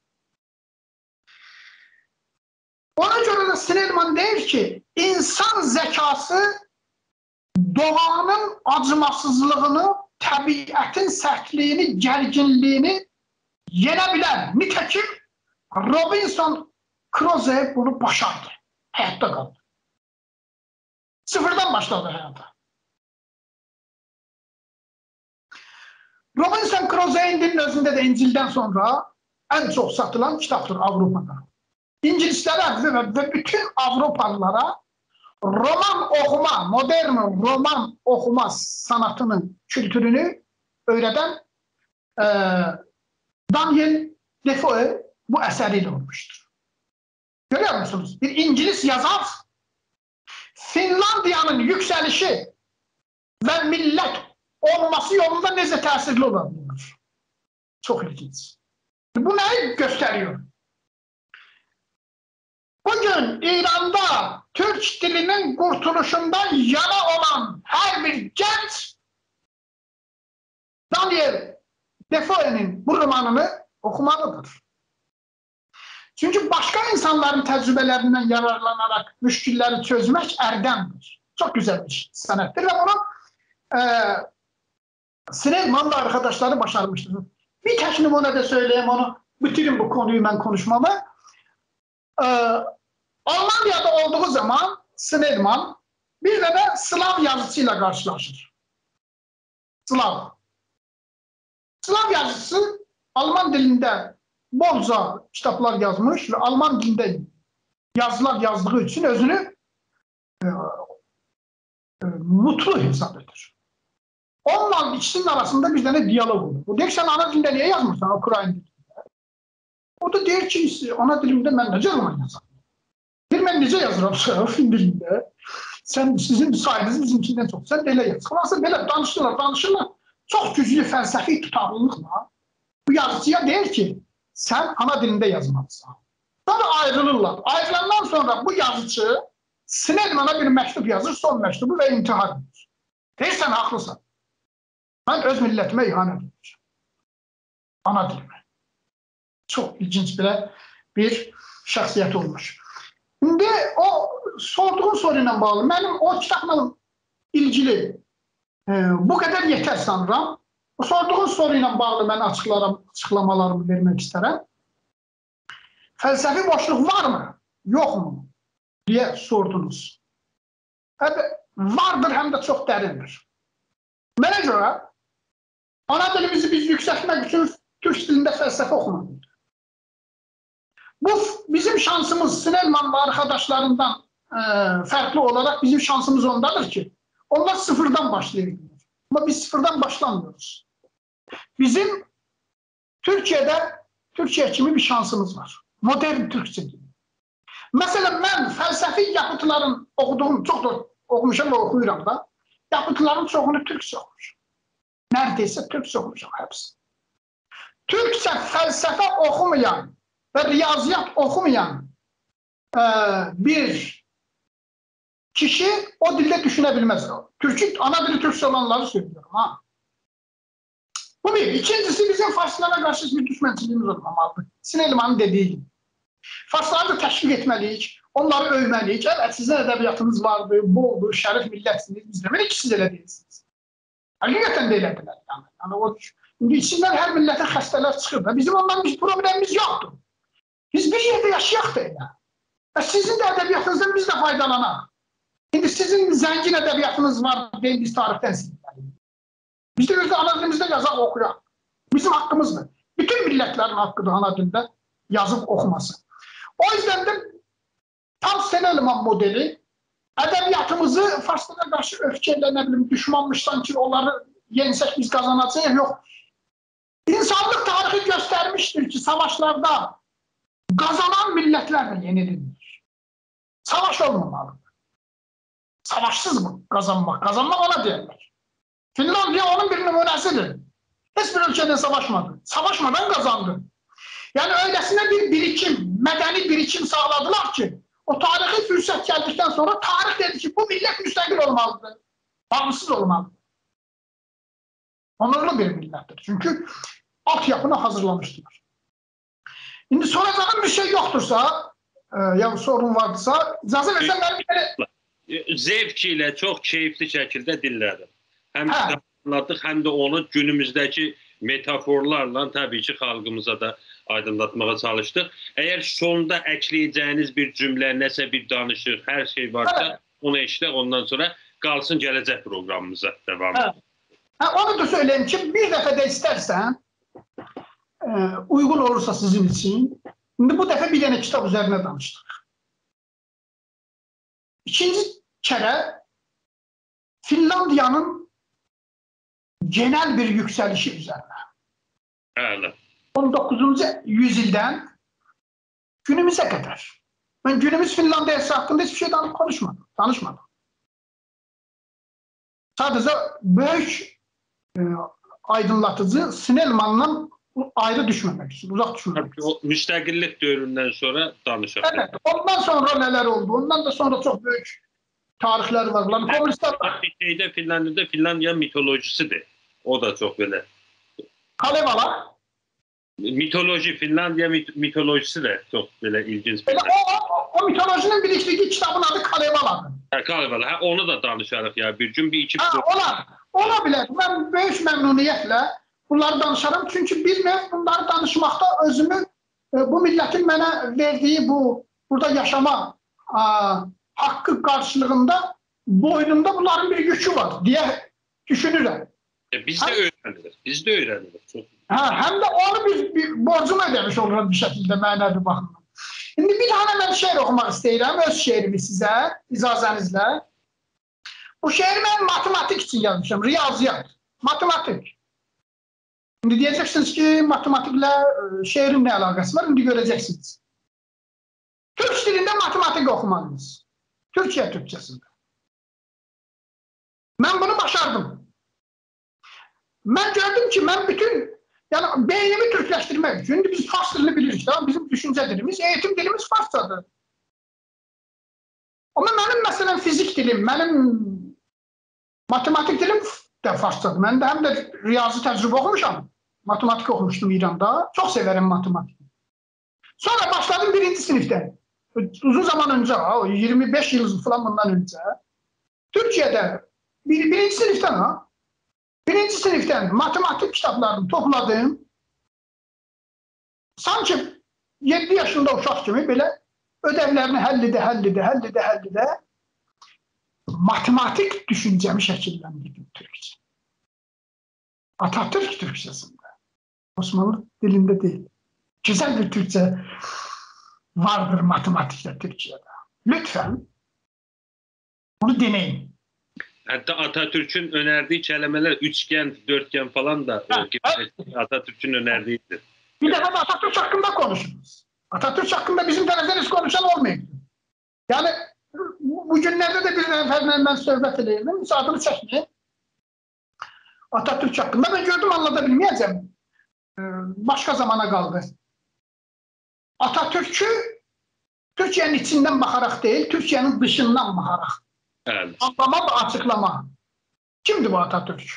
Ona göre de Snellman der ki, insan zekası doğanın acımasızlığını, tabiatın sertliğini, gerginliğini yenebilen. Nitekim Robinson Crusoe bunu başardı. Hayatta kaldı. Sıfırdan başladı hayata. Robinson Crusoe İncil'in özünde de İncil'den sonra en çok satılan kitaptır Avrupa'da. İngilizlere ve bütün Avrupalılara roman okuma, modern roman okuma sanatının kültürünü öğreten e, Daniel Defoe bu eseriyle olmuştur. Görüyor musunuz? Bir İngiliz yazar Finlandiya'nın yükselişi ve millet olması yolunda nece təsirli olabilir? Çok ilginç. Bu neyi gösteriyor? Bugün İran'da Türk dilinin kurtuluşundan yana olan her bir genç Daniel Defoe'nin bu romanını okumalıdır. Çünkü başka insanların tecrübelerinden yararlanarak müşkilleri çözmek erdemdir. Çok güzel bir sanatdır ve bunu e, Snellman ve arkadaşları başarmıştır. Bir tek numunede söyleyeyim onu. Bitirin bu konuyu ben konuşmamı. Ee, Almanya'da olduğu zaman Snellman bir de Slav yazısıyla karşılaşır. Slav. Slav yazısı Alman dilinde bolca kitaplar yazmış ve Alman dilinde yazılar yazdığı için özünü e, e, mutlu hesap eder. Onunla ikisinin arasında bir tane diyalog olur. Bu der ki sen ana dilinde niye yazmırsan Ukrayna dilinde? O da der ki ana dilimde ben nece roman yazarım. Der ben nece yazırım Fin dilinde. Sen sizin sayınız bizimkinden çok. Sen böyle yaz. Nasıl böyle danışırlar danışırlar. Çok güçlü felsefi tutarlılıkla bu yazıcıya der ki sen ana dilinde yazmalısın. Sonra ayrılırlar. Ayrılandan sonra bu yazıcı Snellman'a bir mektup yazır, son mektubu ve intihar eder. Der sen haklısın. Ben öz milletime ihanet edeceğim. Ana dilime. Çok ilginç bir, bir şahsiyet olmuş. Şimdi o sorduğun soruyla bağlı. Benim o kitapla ilgili e, bu kadar yeter sanırım. O sorduğun soruyla bağlı ben açıklarım, açıklamalarımı vermek isterim. Felsefi boşluk var mı? Yok mu? Diye sordunuz. Evet, vardır hem de çok derindir. Bana göre ana dilimizi biz yükseltmek için Türk dilinde felsefe okumalıyız. Bu bizim şansımız Snellman ve arkadaşlarından e, farklı olarak bizim şansımız ondadır ki onlar sıfırdan başlayabilir. Ama biz sıfırdan başlamıyoruz. Bizim Türkiye'de Türkiye kimi bir şansımız var. Modern Türkçe gibi. Mesela ben felsefi yapıtların okuduğum, çok da okumuşum ve okuyuram da yapıtların çoğunu Türkçe okumuşum. Neredeyse Türkçe okumuşum hepsi. Türkçe felsefe okumayan ve riyaziyat okumayan e, bir kişi o dilde düşünebilmez. Türkçe, ana dili Türkçe olanları söylüyorum. Ha. Bu bir. İkincisi bizim Farslara karşı bir düşmançılığımız olmamalı. Snellman'ın dediği gibi. Farsları da teşvik etmeliyik, onları övmeliyik. Evet sizin edebiyatınız vardı, boldu, şerif milletsiniz. Biz demek ki siz öyle değilsiniz. Hakikaten de öyledirler. Yani. Yani o, içinden her milletin hastalar çıkır da bizim ondan bir problemimiz yoktur. Biz bir yerde yaşayak da öyle. Ve sizin de edebiyatınızdan biz de faydalanak. Şimdi sizin zengin edebiyatınız var değil biz tarihten silmeliyiz. Biz de özde ana dilimizde yazak okuyak. Bizim hakkımızdır. Bütün milletlerin hakkıdır ana dilde yazıp okuması. O yüzden de tam Snellman modeli edebiyatımızı Farslara karşı öfkeyle ne bileyim düşmanmıştan ki onları yensek biz kazanacağız yok. İnsanlık tarihi göstermiştir ki savaşlarda kazanan milletlerle yenilinir. Savaş olmamalı. Savaşsız mı kazanmak? Kazanmak ona derler. Finlandiya onun bir numunesidir. Hiçbir ülkede savaşmadı. Savaşmadan kazandı. Yani öylesine bir birikim, medeni birikim sağladılar ki o tarihi fırsat geldikten sonra tarih dedi ki bu millet müstakil olmalıdır. Bağımsız olmalıdır. Onurlu bir millettir. Çünkü altyapını hazırlamıştılar. Şimdi soracağım bir şey yoktursa, e, ya sorun varsa, icazə versən benim bir zevkiyle, çok keyifli şekilde dinledim. Hem anladık hem de onu günümüzdeki metaforlarla tabii ki halkımıza da aydınlatmaya çalıştık. Eğer sonunda ekleyeceğiniz bir cümle, nəsə bir danışıq, her şey varsa evet. Onu eşitək, ondan sonra qalsın gələcək programımıza devam edelim. Evet. Onu da söyleyeyim ki bir defa da istersen e, uygun olursa sizin için şimdi bu defa bir tane kitap üzerine danıştık. İkinci kere Finlandiya'nın genel bir yükselişi üzerine. Evet. on dokuzuncu yüzyıldan günümüze kadar. Ben günümüz Finlandiya'sı hakkında hiçbir şey konuşmadım, tanışmadım. Sadece büyük e, aydınlatıcı Snellman'la ayrı düşmemek için, uzak düşmemek için. O müstakillik dövründen sonra danışalım. Evet, ondan sonra neler oldu? Ondan da sonra çok büyük tarihler var. Yani komünistler var. Bir şeyde Finlandiya'da Finlandiya mitolojisidir. O da çok böyle. Kalevala. Mitoloji, Finlandiya mit mitolojisi de çok böyle ilginç bir şey. O, o, o mitolojinin biriktiği kitabın adı Kalevala. Ha, Kalevala. Ha, onu da danışarıq ya bir gün bir iki. Ha, olar. Ola bilər. Mən böyük məmnuniyyətlə bunları danışarım. Çünki bir növ bunları danışmaqda özümü bu millətin mənə verdiyi bu burada yaşama a, haqqı qarşılığında boynumda bunların bir yükü var diye düşünürəm. E, biz de öğrenilir. Biz de öğrenilir. Çok. Ha, hem de onu bir, bir borcumu ödemiş olurum bir şekilde mənəvi baxımdan. Şimdi bir tane ben şeir okumak istəyirəm, öz şeirimi sizə, icazənizlə. Bu şeiri ben matematik için yazmışım, riyaziyat, matematik. Şimdi diyeceksiniz ki matematikle şiirin ne alakası var, şimdi göreceksiniz. Türk dilinde matematik okumalıyız. Türkiye Türkçesinde. Ben bunu başardım. Ben gördüm ki ben bütün, yani beynimi Türkleştirmek için, şimdi biz Fars dilini biliriz, tamam? Bizim düşünce dilimiz, eğitim dilimiz Farsçadır. Ama benim mesela fizik dilim, benim matematik dilim de Farsçadır. Ben de hem de riyazi tecrübe okumuşam. Matematik okumuştum İran'da. Çok severim matematik. Sonra başladım birinci sınıfta. Uzun zaman önce, yirmi beş yıl falan bundan önce. Türkiye'de bir, birinci sınıftan ha. Birinci sınıftan matematik kitaplarını topladım. Sanki yedi yaşında uşaq kimi böyle ödevlerini həllide, həllide, həllide, həllide matematik düşüncemi şekillendirdim Türkçe. Atatürk Türkçesinde. Osmanlı dilinde değil. Güzel bir Türkçe vardır matematikte Türkiye'de. Lütfen bunu deneyin. Hatta Atatürk'ün önerdiği kelimeler üçgen, dörtgen falan da ha, evet. Atatürk'ün önerdiğidir. Bir defa da Atatürk hakkında konuşuruz. Atatürk hakkında bizim denizlerimiz konuşan olmuyor. Yani bugünlerde de bir efendim ben söhbət edeyim. Adını çəkmeyin. Atatürk hakkında ben gördüm anlatabilmeyeceğim. Başka zamana kaldı. Atatürk'ü Türkiye'nin içinden bakarak değil, Türkiye'nin dışından bakarak. Evet. Anlama ve açıklama. Kimdi bu Atatürk?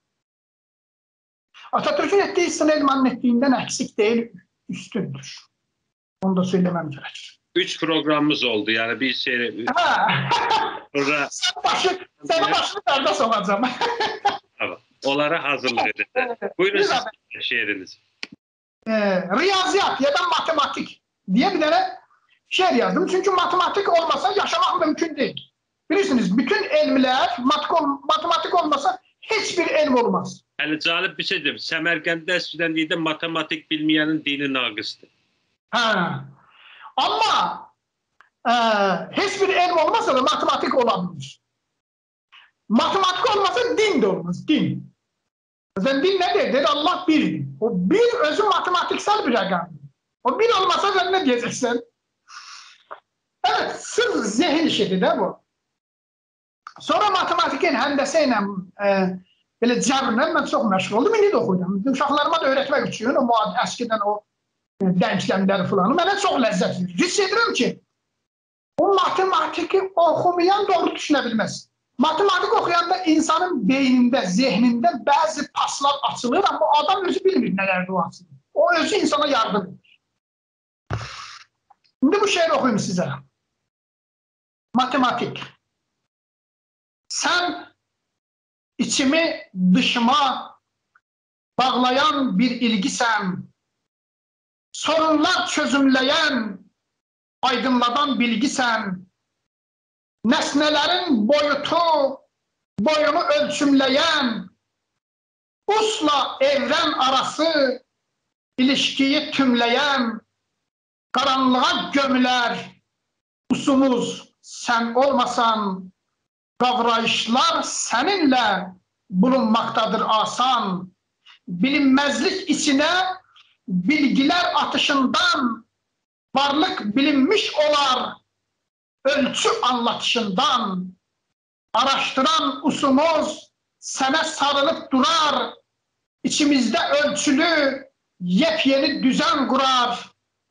Atatürk'ün ettiği İhsan Elman'ın ettiğinden eksik değil, üstündür. Onu da söylemem gerek. Üç programımız oldu yani bir şey. Sonra... sen başı, senin başını derdest olacağım. Tamam. Onlara hazırlık edin. Buyurun siz şiiriniz. Ee, riyaziyat ya da matematik diye bir tane şiir yazdım. Çünkü matematik olmasa yaşamak mümkün değil. Bilirsiniz bütün elmler matematik olmasa hiçbir elm olmaz. Yani calip bir şeydir. Semerkant'da eskiden deydi matematik bilmeyenin dini naqısdır. Ha. Ama e, hiçbir elm olmasa da matematik olabilir. Matematik olmasa din de olmaz. Din. Zaten din nedir? Dedi Allah birdir. O bir özü matematiksel bir rakam. O bir olmasa sen ne diyeceksin? Evet, sırf zihin işidir de bu. Sonra matematikin hendəsə e, belə cəbrlə mən çox məşğul oldum. İndi də oxuyuram. Uşaqlarıma da öğretmek üçün o əskidən o e, denklemləri falan mənə çox ləzzət verir. Hiss edirəm ki, o matematiki oxumayan doğru düşünebilmez. Matematik okuyanda insanın beyninde, zihninde bazı paslar açılır ama adam özü bilmir neler duasını. O özü insana yardım eder. Şimdi bu şiiri okuyayım size. Matematik. Sen içimi dışıma bağlayan bir ilgisen, sorunlar çözümleyen, aydınladan bilgisen, nesnelerin boyutu, boyunu ölçümleyen, usla evren arası ilişkiyi tümleyen, karanlığa gömüler usumuz sen olmasan, kavrayışlar seninle bulunmaktadır asan. Bilinmezlik içine bilgiler atışından varlık bilinmiş olar. Ölçü anlatışından araştıran usumuz sana sarılıp durar. İçimizde ölçülü yepyeni düzen kurar.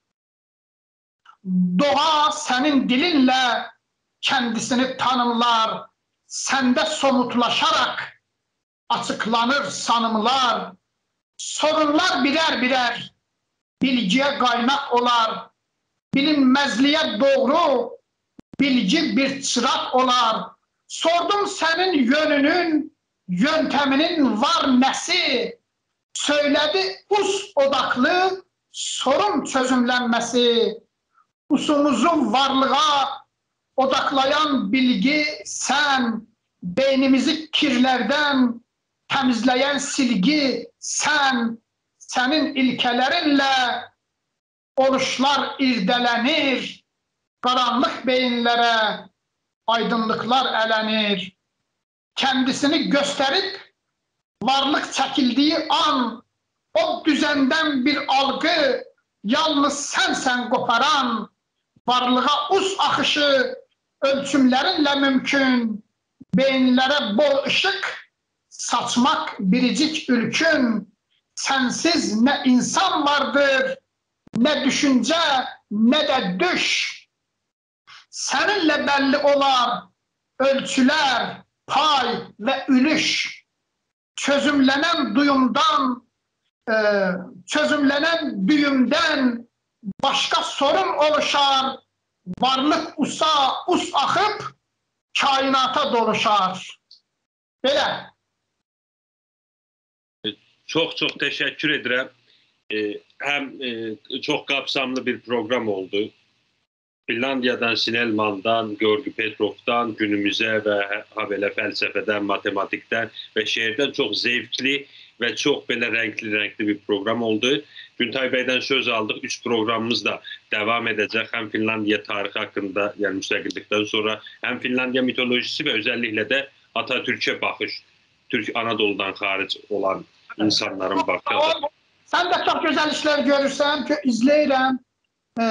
Doğa senin dilinle kendisini tanımlar. Sende somutlaşarak açıklanır sanımlar. Sorunlar birer birer bilgiye kaynak olar. Bilinmezliğe doğru bilgi bir çırak olar. Sordum senin yönünün yönteminin var nesi, söyledi us odaklı sorun çözümlenmesi, usumuzu varlığa odaklayan bilgi sen, beynimizi kirlerden temizleyen silgi sen, senin ilkelerinle oluşlar irdelenir, karanlık beyinlere aydınlıklar elenir. Kendisini gösterip varlık çekildiği an o düzenden bir algı yalnız sensen koparan, varlığa us akışı ölçümlerinle mümkün, beyinlere bol ışık saçmak biricik ülkün. Sensiz ne insan vardır, ne düşünce ne de düş. Seninle belli olan ölçüler, pay ve ülüş. Çözümlenen duyumdan, e, çözümlenen düğümden başka sorun oluşar. Varlık usa us akıp kainata doluşar. Belə. Çok çok teşekkür ederim. Ee, hem e, çok kapsamlı bir program oldu. Finlandiya'dan, Sinelman'dan, Georgi Petrov'dan günümüze ve habele felsefeden, matematikten ve şehirden çok zevkli ve çok böyle renkli renkli bir program oldu. Güntay Bey'den söz aldık. Üç programımız da devam edecek. Hem Finlandiya tarihi hakkında, yani müstakillikten sonra, hem Finlandiya mitolojisi ve özellikle de Atatürk'e bakış. Türk Anadolu'dan hariç olan insanların bakışı. Sen de çok güzel işler görürsen, izleyirəm. Ee,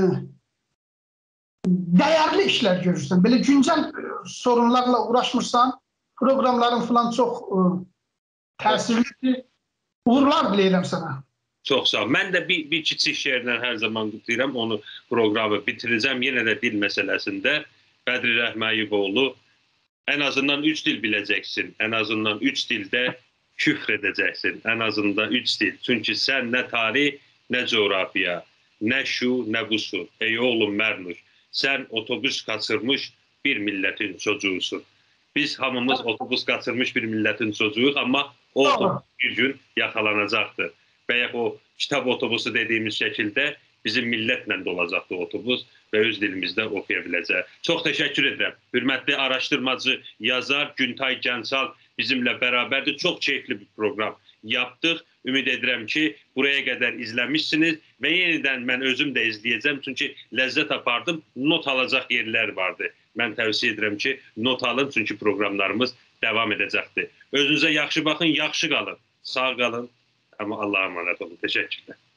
değerli işler görürsən. Böyle güncel sorunlarla uğraşmırsan, programların falan çok e, təsirli. Uğurlar diləyirəm sana. Çok sağ ol. Ben de bir, bir kiçik şehirden her zaman tutuyorum. Onu programı bitireceğim. Yine de dil meselesinde Bedri Rəhməyevoğlu, en azından üç dil bileceksin. En azından üç dilde küfredeceksin. En azından üç dil. Çünkü sen ne tarih, ne coğrafya, ne şu, ne busun. Ey oğlum Mernuş, sen otobüs kaçırmış bir milletin çocuğusun. Biz hamımız otobüs kaçırmış bir milletin çocuğuyuz ama o otobüs bir gün yakalanacaktır. Veya o kitap otobüsü dediğimiz şekilde bizim milletle dolacaktı otobüs ve öz dilimizde okuyabileceğiz. Çok teşekkür ederim. Hürmetli araştırmacı, yazar Güntay Gəncəl bizimle beraberdi. Çok keyifli bir program yaptık. Ümid edirəm ki, buraya kadar izlemişsiniz ve yeniden ben özüm de izleyeceğim. Çünkü lezzet apardım. Not alacak yerler vardı. Ben tavsiye ederim ki, not alın çünkü programlarımız devam edecekti. Özünüze yaxşı bakın, yaxşı kalın. Sağ kalın. Ama Allah'a emanet olun. Teşekkürler.